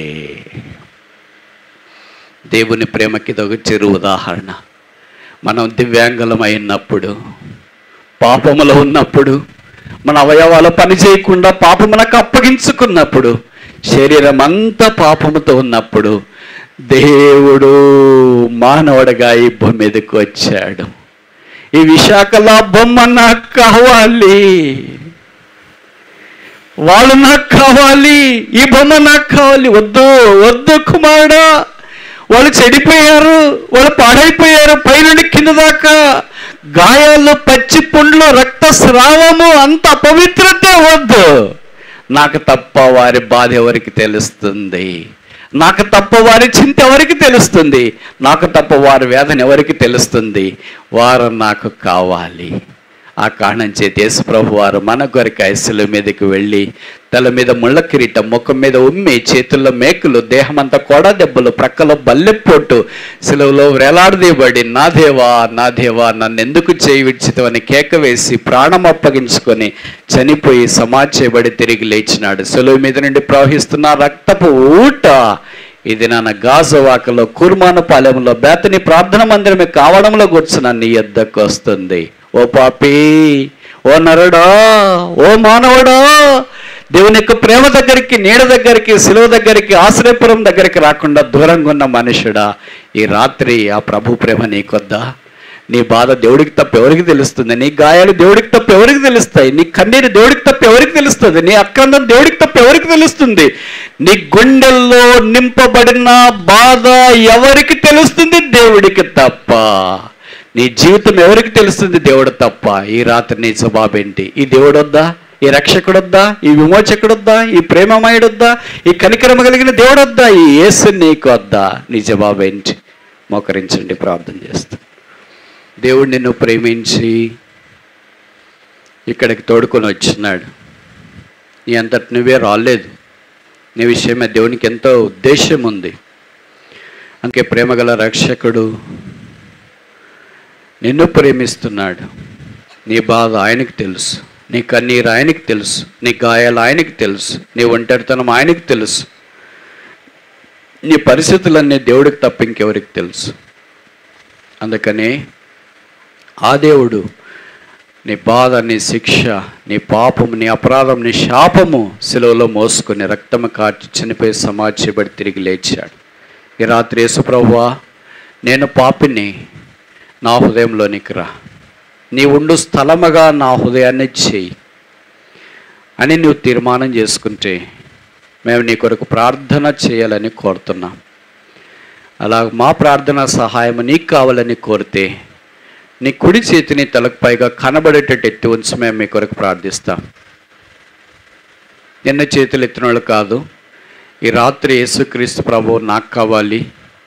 దేవుని ప్రేమకి ఇదొక చిరు ఉదాహరణ. మనం దివ్యాంగులం అయినప్పుడు, పాపములో ఉన్నప్పుడు, మన అవయవాలు పని చేయకుండా పాపములకు అప్పగించుకున్నప్పుడు, శరీరం అంతా పాపముతో ఉన్నప్పుడు దేవుడు మానవుడిగా ఈ భూమి మీదకి వచ్చాడు. ఈ విశాఖలో బొమ్మ నాకు కావాలి, వాళ్ళు నాకు కావాలి, ఈ బొమ్మ నాకు కావాలి. వద్దు వద్దు కుమారుడా, వాళ్ళు చెడిపోయారు, వాళ్ళు పాడైపోయారు, పైనుండి కింద దాకా గాయాలు, పచ్చి పుండ్లు, రక్తస్రావము, అంత అపవిత్రతే వద్దు. నాకు తప్ప వారి బాధ ఎవరికి తెలుస్తుంది? నాకు తప్ప వారి చింత ఎవరికి తెలుస్తుంది? నాకు తప్ప వారి వేదన ఎవరికి తెలుస్తుంది? వారు నాకు కావాలి. ఆ కారణం చేతి యేసు ప్రభు వారు మన కొరకు శిలువ మీదకి వెళ్ళి తల మీద ముళ్ళ కిరీటం, ముఖం మీద ఉమ్మి, చేతుల్లో మేకులు, దేహమంతా కొడ దెబ్బలు, ప్రక్కలో బల్లెపోటు, శిలువలో వేలాడదీయబడి నా దేవా నా దేవా నన్ను ఎందుకు చేయి విడిచితవని కేక వేసి ప్రాణం అప్పగించుకొని చనిపోయి సమాధి చేయబడి తిరిగి లేచినాడు. శిలువ మీద నుండి ప్రవహిస్తున్న రక్తపు ఊట ఇది నాన్న గాజువాకలో, కుర్మాను పాలెంలో, బేతని ప్రార్థన మందిరమే కావడంలో కూర్చున్న నీ యొద్దకు వస్తుంది. ఓ పాపి, ఓ నరుడా, ఓ మానవుడా, దేవుని యొక్క ప్రేమ దగ్గరికి, నీడ దగ్గరికి, శిలువ దగ్గరికి, ఆశ్రయపురం దగ్గరికి రాకుండా దూరంగా ఉన్న మనుషుడా, ఈ రాత్రి ఆ ప్రభు ప్రేమ నీకొద్దా? నీ బాధ దేవుడికి తప్ప ఎవరికి తెలుస్తుంది? నీ గాయాలు దేవుడికి తప్ప ఎవరికి తెలుస్తాయి? నీ కన్నీరు దేవుడికి తప్ప ఎవరికి తెలుస్తుంది? నీ అక్రందం దేవుడికి తప్ప ఎవరికి తెలుస్తుంది? నీ గుండెల్లో నింపబడిన బాధ ఎవరికి తెలుస్తుంది? దేవుడికి తప్ప. నీ జీవితం ఎవరికి తెలుస్తుంది? దేవుడు తప్ప. ఈ రాత్రి నీ జవాబేంటి? ఈ దేవుడు వద్దా? ఈ రక్షకుడొద్దా? ఈ విమోచకుడొద్దా? ఈ ప్రేమమయుడొద్దా? ఈ కనికరమ కలిగిన దేవుడు వద్దా? ఈ యేసు నీకు వద్దా? నీ జవాబేంటి? మోకరించండి, ప్రార్థన చేస్తాం. దేవుడు నిన్ను ప్రేమించి ఇక్కడికి తోడుకొని వచ్చినాడు. నీ అంతటి నువ్వే రాలేదు. నీ విషయమే దేవునికి ఎంతో ఉద్దేశం ఉంది. అందుకే ప్రేమగల రక్షకుడు నిన్ను ప్రేమిస్తున్నాడు. నీ బాధ ఆయనకు తెలుసు, నీ కన్నీరు ఆయనకు తెలుసు, నీ గాయాలు ఆయనకు తెలుసు, నీ ఒంటరితనం ఆయనకు తెలుసు, నీ పరిస్థితులన్నీ దేవుడికి తప్ప ఇంకెవరికి తెలుసు. అందుకని ఆ దేవుడు నీ బాధ, నీ శిక్ష, నీ పాపము, నీ అపరాధం, నీ శాపము సిలువలో మోసుకొని రక్తము కార్చి చనిపోయి సమాధించబడి తిరిగి లేచాడు. ఈ రాత్రి యేసు ప్రభువా, నేను పాపిని, నా హృదయంలోనికి రా, నీ ఉండు స్థలముగా నా హృదయాన్ని చేయి అని నువ్వు తీర్మానం చేసుకుంటే మేము నీ కొరకు ప్రార్థన చేయాలని కోరుతున్నాం. అలా మా ప్రార్థన సహాయం నీకు కావాలని కోరితే నీ కుడి చేతిని తలకు పైగా కనబడేటట్టు ఎత్తి ఉంచి మేము మీ కొరకు ప్రార్థిస్తాం. నిన్న చేతులు ఎత్తిన వాళ్ళు కాదు, ఈ రాత్రి యేసుక్రీస్తు ప్రభువు నాకు కావాలి,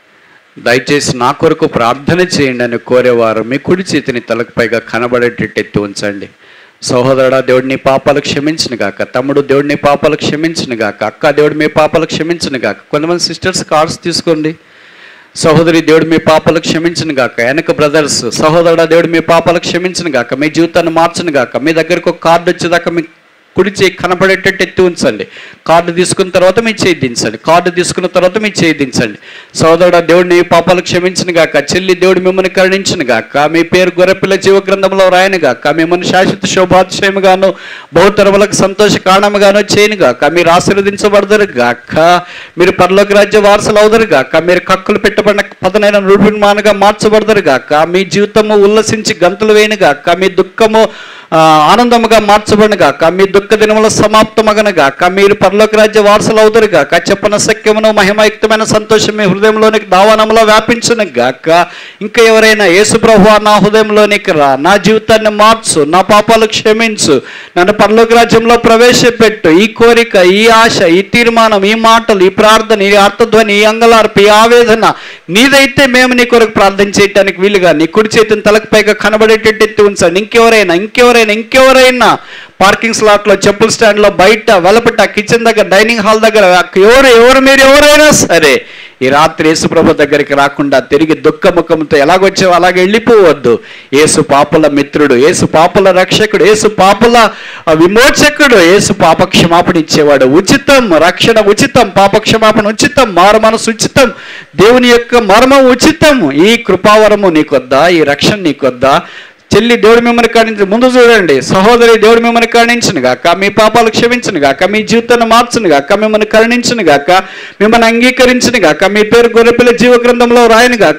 దయచేసి నా కొరకు ప్రార్థన చేయండి అని కోరేవారు మీ కుడి చేతిని తలకు పైగా కనబడేటట్టు ఎత్తి ఉంచండి. సహోదరుడా, దేవుడు నీ పాపాలు క్షమించిన గాక. తమ్ముడు, దేవుడు నీ పాపాలు క్షమించిన గాక. అక్క, దేవుడు మీ పాపాలు క్షమించిన గాక. కొంతమంది సిస్టర్స్ కార్డ్స్ తీసుకోండి. సహోదరి, దేవుడు మీ పాపాలు క్షమించిన గాక. వెనక బ్రదర్స్, సహోదరుడా, దేవుడు మీ పాపాలు క్షమించిన గాక, మీ జీవితాన్ని మార్చిన గాక. మీ దగ్గరకు ఒక కార్డు వచ్చేదాకా మీ కుడి చేయి కనపడేటట్టు ఎత్తి ఉంచండి. కార్డు తీసుకున్న తర్వాత మీ చేయి దించండి. కార్డు తీసుకున్న తర్వాత మీ చేయి దించండి. సోదరుడా, దేవుడు నీ పాపాలు క్షమించిన గాక. చెల్లి, దేవుడు మిమ్మల్ని కరుణించిన గాక. మీ పేరు గొర్రెపిల్ల జీవ గ్రంథంలో రాయను గాక. మిమ్మల్ని శాశ్వత శోభాతిశయముగాను బహుతరములకు సంతోష కారణముగాను చేయను గాక. మీరు ఆశీర్వదించబడదరు గాక. మీరు పరలోక రాజ్య వారసులు అవుదరు గాక. మీరు కక్కులు పెట్టబడిన పదనైన నృమానుగా మార్చబడదరు గాక. మీ జీవితము ఉల్లసించి గంతులు వేయను గాక. మీ దుఃఖము ఆనందముగా మార్చబడిన గాక. మీ దుఃఖ దినముల సమాప్తమగన గాక. మీరు పరలోక రాజ్య వారసులు అవుతారు గాక. చెప్పన సఖ్యమును మహిమయుక్తమైన సంతోషం మీ హృదయంలోనికి దావానంలో వ్యాపించును గాక. ఇంకా ఎవరైనా, యేసు ప్రభువా, నా హృదయంలోనికి రా, నా జీవితాన్ని మార్చు, నా పాపాలు క్షమించు, నన్ను పరలోక రాజ్యంలో ప్రవేశపెట్టు. ఈ కోరిక, ఈ ఆశ, ఈ తీర్మానం, ఈ మాటలు, ఈ ప్రార్థన, ఈ అర్థధ్వని, ఈ అంగలార్పు, ఈ ఆవేదన నీదైతే మేము నీ కొరకు ప్రార్థన చేయడానికి వీలుగా నీ కుడి చేతిని తలకు పైగా కనబడేటట్టు ఎత్తి ఉంచండి. ఇంకెవరైనా ఇంకెవరైనా ఇంకెవరైనా పార్కింగ్ స్లాట్లో, చెప్పుల స్టాండ్లో, బయట, వెలపట, కిచెన్ దగ్గర, డైనింగ్ హాల్ దగ్గర, ఎవరు ఎవరు మీరు ఎవరైనా సరే ఈ రాత్రి యేసుప్రభు దగ్గరికి రాకుండా తిరిగి దుఃఖముఖంతో ఎలాగొచ్చావో అలాగే వెళ్ళిపోవద్దు. యేసు పాపుల మిత్రుడు, యేసు పాపుల రక్షకుడు, యేసు పాపుల విమోచకుడు, యేసు పాప క్షమాపణ ఇచ్చేవాడు. ఉచితం, రక్షణ ఉచితం, పాప క్షమాపణ ఉచితం, మారు మనసు ఉచితం, దేవుని యొక్క మర్మం ఉచితం. ఈ కృపావరము నీకొద్దా? ఈ రక్షణ నీకొద్దా? చెల్లి, దేవుడు మిమ్మల్ని కరుణించు. ముందు చూడండి. సహోదరి, దేవుడు మిమ్మల్ని కరుణించును గాక. మీ పాపాలు క్షమించును గాక. మీ జీవితాన్ని మార్చును గాక. మిమ్మల్ని కరుణించును గాక. మిమ్మల్ని అంగీకరించును గాక. మీ పేరు గొర్రెపిల్ల జీవ గ్రంథంలో రాయను గాక.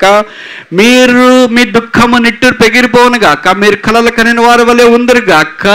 మీరు మీ దుఃఖము నిట్టూరు పెగిరిపోవును గాక. మీరు కలలు కనిన వారి వలె ఉందరు గాక.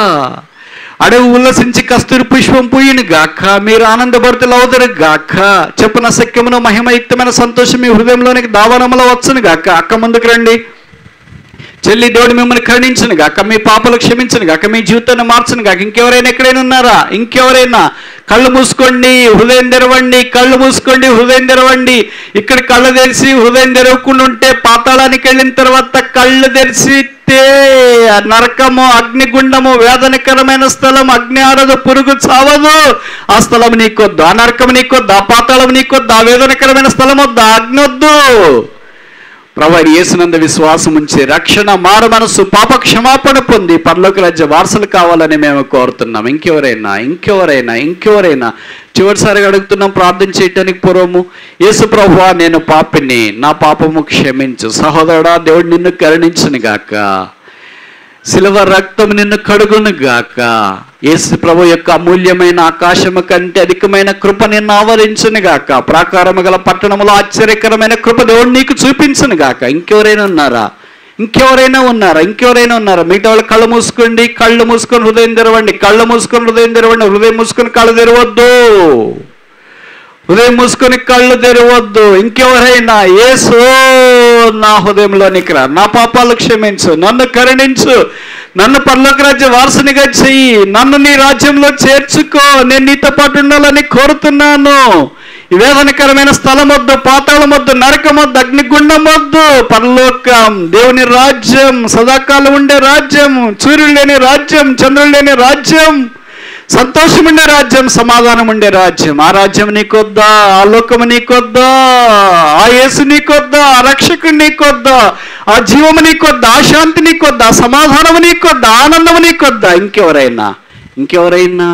అడవి ఉల్లసించి కస్తూరి పుష్పం పూయిను గాక. మీరు ఆనందభరితులు అవుదరు గాక. చెప్పున సఖ్యమును మహిమయుక్తమైన సంతోషం మీ హృదయంలోనికి దావానములో వచ్చును గాక. అక్క, ముందుకు రండి. చెల్లి, దేవుడు మిమ్మల్ని కరుణించును గాక. మీ పాపలు క్షమించును గాక. మీ జీవితాన్ని మార్చును గాక. ఇంకెవరైనా ఎక్కడైనా ఉన్నారా? ఇంకెవరైనా? కళ్ళు మూసుకోండి, హృదయం తెరవండి. కళ్ళు మూసుకోండి, హృదయం తెరవండి. ఇక్కడ కళ్ళు తెరిచి హృదయం తెరవకుండా ఉంటే పాతాళానికి వెళ్ళిన తర్వాత కళ్ళు తెరిచితే నరకము, అగ్నిగుండము, వేదనకరమైన స్థలం, అగ్ని ఆరదు, పురుగు చావదు. ఆ స్థలం నీకొద్దు, ఆ నరకం నీకొద్దు, ఆ పాతాళం నీకొద్దు, ఆ వేదనకరమైన స్థలం వద్దు, ఆ అగ్ని వద్దు. ప్రభువైన యేసునందు విశ్వాసం ఉంచి రక్షణ, మారు మనసు, పాప క్షమాపణ పొంది పరలోక రాజ్య వారసులు కావాలని మేము కోరుతున్నాం. ఇంకెవరైనా ఇంకెవరైనా ఇంకెవరైనా చివరిసారిగా అడుగుతున్నాం. ప్రార్థన చేయటానికి పూర్వము, యేసు ప్రభువా, నేను పాపిని, నా పాపము క్షమించు. సహోదరుడా, దేవుడు నిన్ను కరుణించును గాక. శిలువ రక్తం నిన్ను కడుగును గాక. యేసు ప్రభు యొక్క అమూల్యమైన ఆకాశము కంటే అధికమైన కృప నిన్ను ఆవరించును గాక. ప్రాకారము గల పట్టణములో ఆశ్చర్యకరమైన కృప దేవుడు నీకు చూపించును గాక. ఇంకెవరైనా ఉన్నారా? ఇంకెవరైనా ఉన్నారా? ఇంకెవరైనా ఉన్నారా? మిగతా వాళ్ళు కళ్ళు మూసుకోండి, కళ్ళు మూసుకొని హృదయం తెరవండి. కళ్ళు మూసుకొని హృదయం తెరవండి. హృదయం మూసుకొని కళ్ళు తెరవద్దు. హృదయం మూసుకొని కళ్ళు తెరవద్దు. ఇంకెవరైనా, యేసు నా హృదయంలోనికి రా, నా పాపాలు క్షమించు, నన్ను కరుణించు, నన్ను పరలోక రాజ్య వారసునిగా చెయ్యి, నన్ను నీ రాజ్యంలో చేర్చుకో, నేను నీతో పాటు ఉండాలని కోరుతున్నాను. ఈ వేదనకరమైన స్థలం వద్దు, పాతాళం వద్దు, నరకం వద్దు, అగ్నిగుండం వద్దు. పరలోకం, దేవుని రాజ్యం, సదాకాలం ఉండే రాజ్యం, సూర్యుడు లేని రాజ్యం, చంద్రుడు లేని రాజ్యం, సంతోషం ఉండే రాజ్యం, సమాధానం ఉండే రాజ్యం. ఆ రాజ్యం నీకొద్దా? ఆ లోకము నీకొద్దా? ఆ యేసు నీకొద్దా? ఆ రక్షకుడు నీకొద్దా? ఆ జీవము నీకొద్దా? ఆ శాంతి నీకొద్దా? ఆ సమాధానము నీకొద్దా? ఆనందము నీకొద్దా? ఇంకెవరైనా ఇంకెవరైనా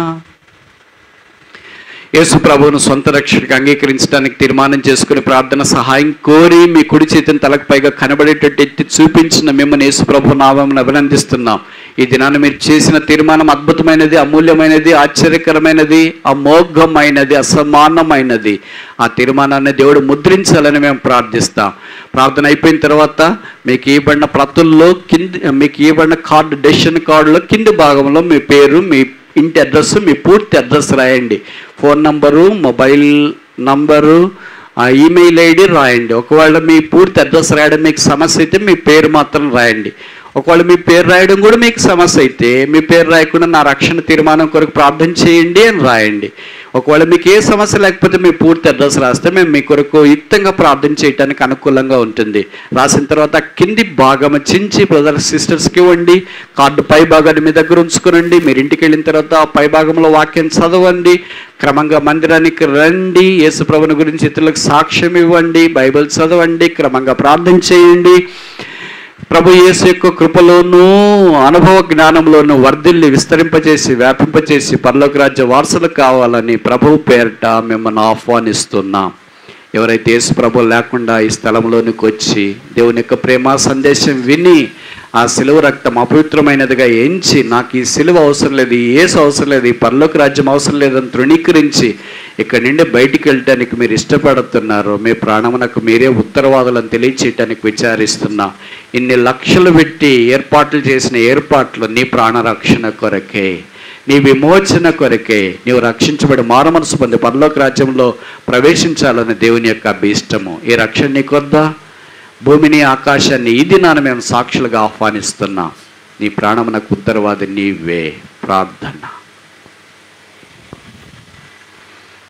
యేసు ప్రభువును సొంత రక్షకుడిగా అంగీకరించడానికి తీర్మానం చేసుకుని ప్రార్థన సహాయం కోరి మీ కుడి చేతిని తలకు పైగా కనబడేటట్టు ఎత్తి చూపించిన మిమ్మల్ని యేసు ప్రభు నామమున అభినందిస్తున్నాం. ఈ దినాన్ని మీరు చేసిన తీర్మానం అద్భుతమైనది, అమూల్యమైనది, ఆశ్చర్యకరమైనది, అమోఘమైనది, అసమానమైనది. ఆ తీర్మానాన్ని దేవుడు ముద్రించాలని మేము ప్రార్థిస్తాం. ప్రార్థన అయిపోయిన తర్వాత మీకు ఇవ్వబడిన ప్రతుల్లో కింది మీకు ఇవ్వబడిన కార్డు, డెసిషన్ కార్డులో కింది భాగంలో మీ పేరు, మీ ఇంటి అడ్రస్, మీ పూర్తి అడ్రస్ రాయండి. Phone number, mobile number, email ID రాయండి. ఒకవేళ మీ పూర్తి అడ్రస్ రాయడం మీకు సమస్య అయితే మీ పేరు మాత్రం రాయండి. ఒకవేళ మీ పేరు రాయడం కూడా మీకు సమస్య అయితే మీ పేరు రాయకుండా నా రక్షణ తీర్మానం కొరకు ప్రార్థన చేయండి అని రాయండి. ఒకవేళ మీకు ఏ సమస్య లేకపోతే మీ పూర్తి అడ్రస్ రాస్తే మేము మీ కొరకు యుక్తంగా ప్రార్థన చేయడానికి అనుకూలంగా ఉంటుంది. రాసిన తర్వాత కింది భాగం చించి బ్రదర్ సిస్టర్స్కి ఇవ్వండి. కార్డు పై భాగాన్ని మీ దగ్గర ఉంచుకునండి. మీరు ఇంటికి వెళ్ళిన తర్వాత ఆ పై భాగంలో వాక్యం చదవండి. క్రమంగా మందిరానికి రండి. యేసు ప్రభువుని గురించి ఇతరులకు సాక్ష్యం ఇవ్వండి. బైబిల్ చదవండి. క్రమంగా ప్రార్థన చేయండి. ప్రభు యేసు యొక్క కృపలోనూ అనుభవ జ్ఞానంలోనూ వర్ధిల్లి విస్తరింపచేసి వ్యాపింపచేసి పరలోక రాజ్య వారసులు కావాలని ప్రభువు పేరిట మిమ్మల్ని ఆహ్వానిస్తున్నాం. ఎవరైతే యేసు ప్రభు లేకుండా ఈ స్థలంలోనికి వచ్చి దేవుని యొక్క ప్రేమ సందేశం విని ఆ సిలువ రక్తం అపవిత్రమైనదిగా ఎంచి నాకు ఈ సిలువ అవసరం లేదు, ఈ యేసు అవసరం లేదు, ఈ పరలోక రాజ్యం అవసరం లేదని తృణీకరించి ఇక్కడి నుండి బయటికి వెళ్ళటానికి మీరు ఇష్టపడుతున్నారు. మీ ప్రాణమునకు మీరే ఉత్తరవాదులను తెలియచేయటానికి విచారిస్తున్నా. ఇన్ని లక్షలు పెట్టి ఏర్పాట్లు చేసిన ఏర్పాట్లు నీ ప్రాణరక్షణ కొరకే, నీ విమోచన కొరకే. నీవు రక్షించబడి మారుమనసు పొంది పరలోక రాజ్యంలో ప్రవేశించాలని దేవుని యొక్క అభీష్టము. ఈ రక్షణ నీకొద్దా? భూమిని ఆకాశాన్ని ఈ దినాన మేము సాక్షులుగా ఆహ్వానిస్తున్నాం. నీ ప్రాణమునకు ఉత్తరవాది నీవే. ప్రార్థన.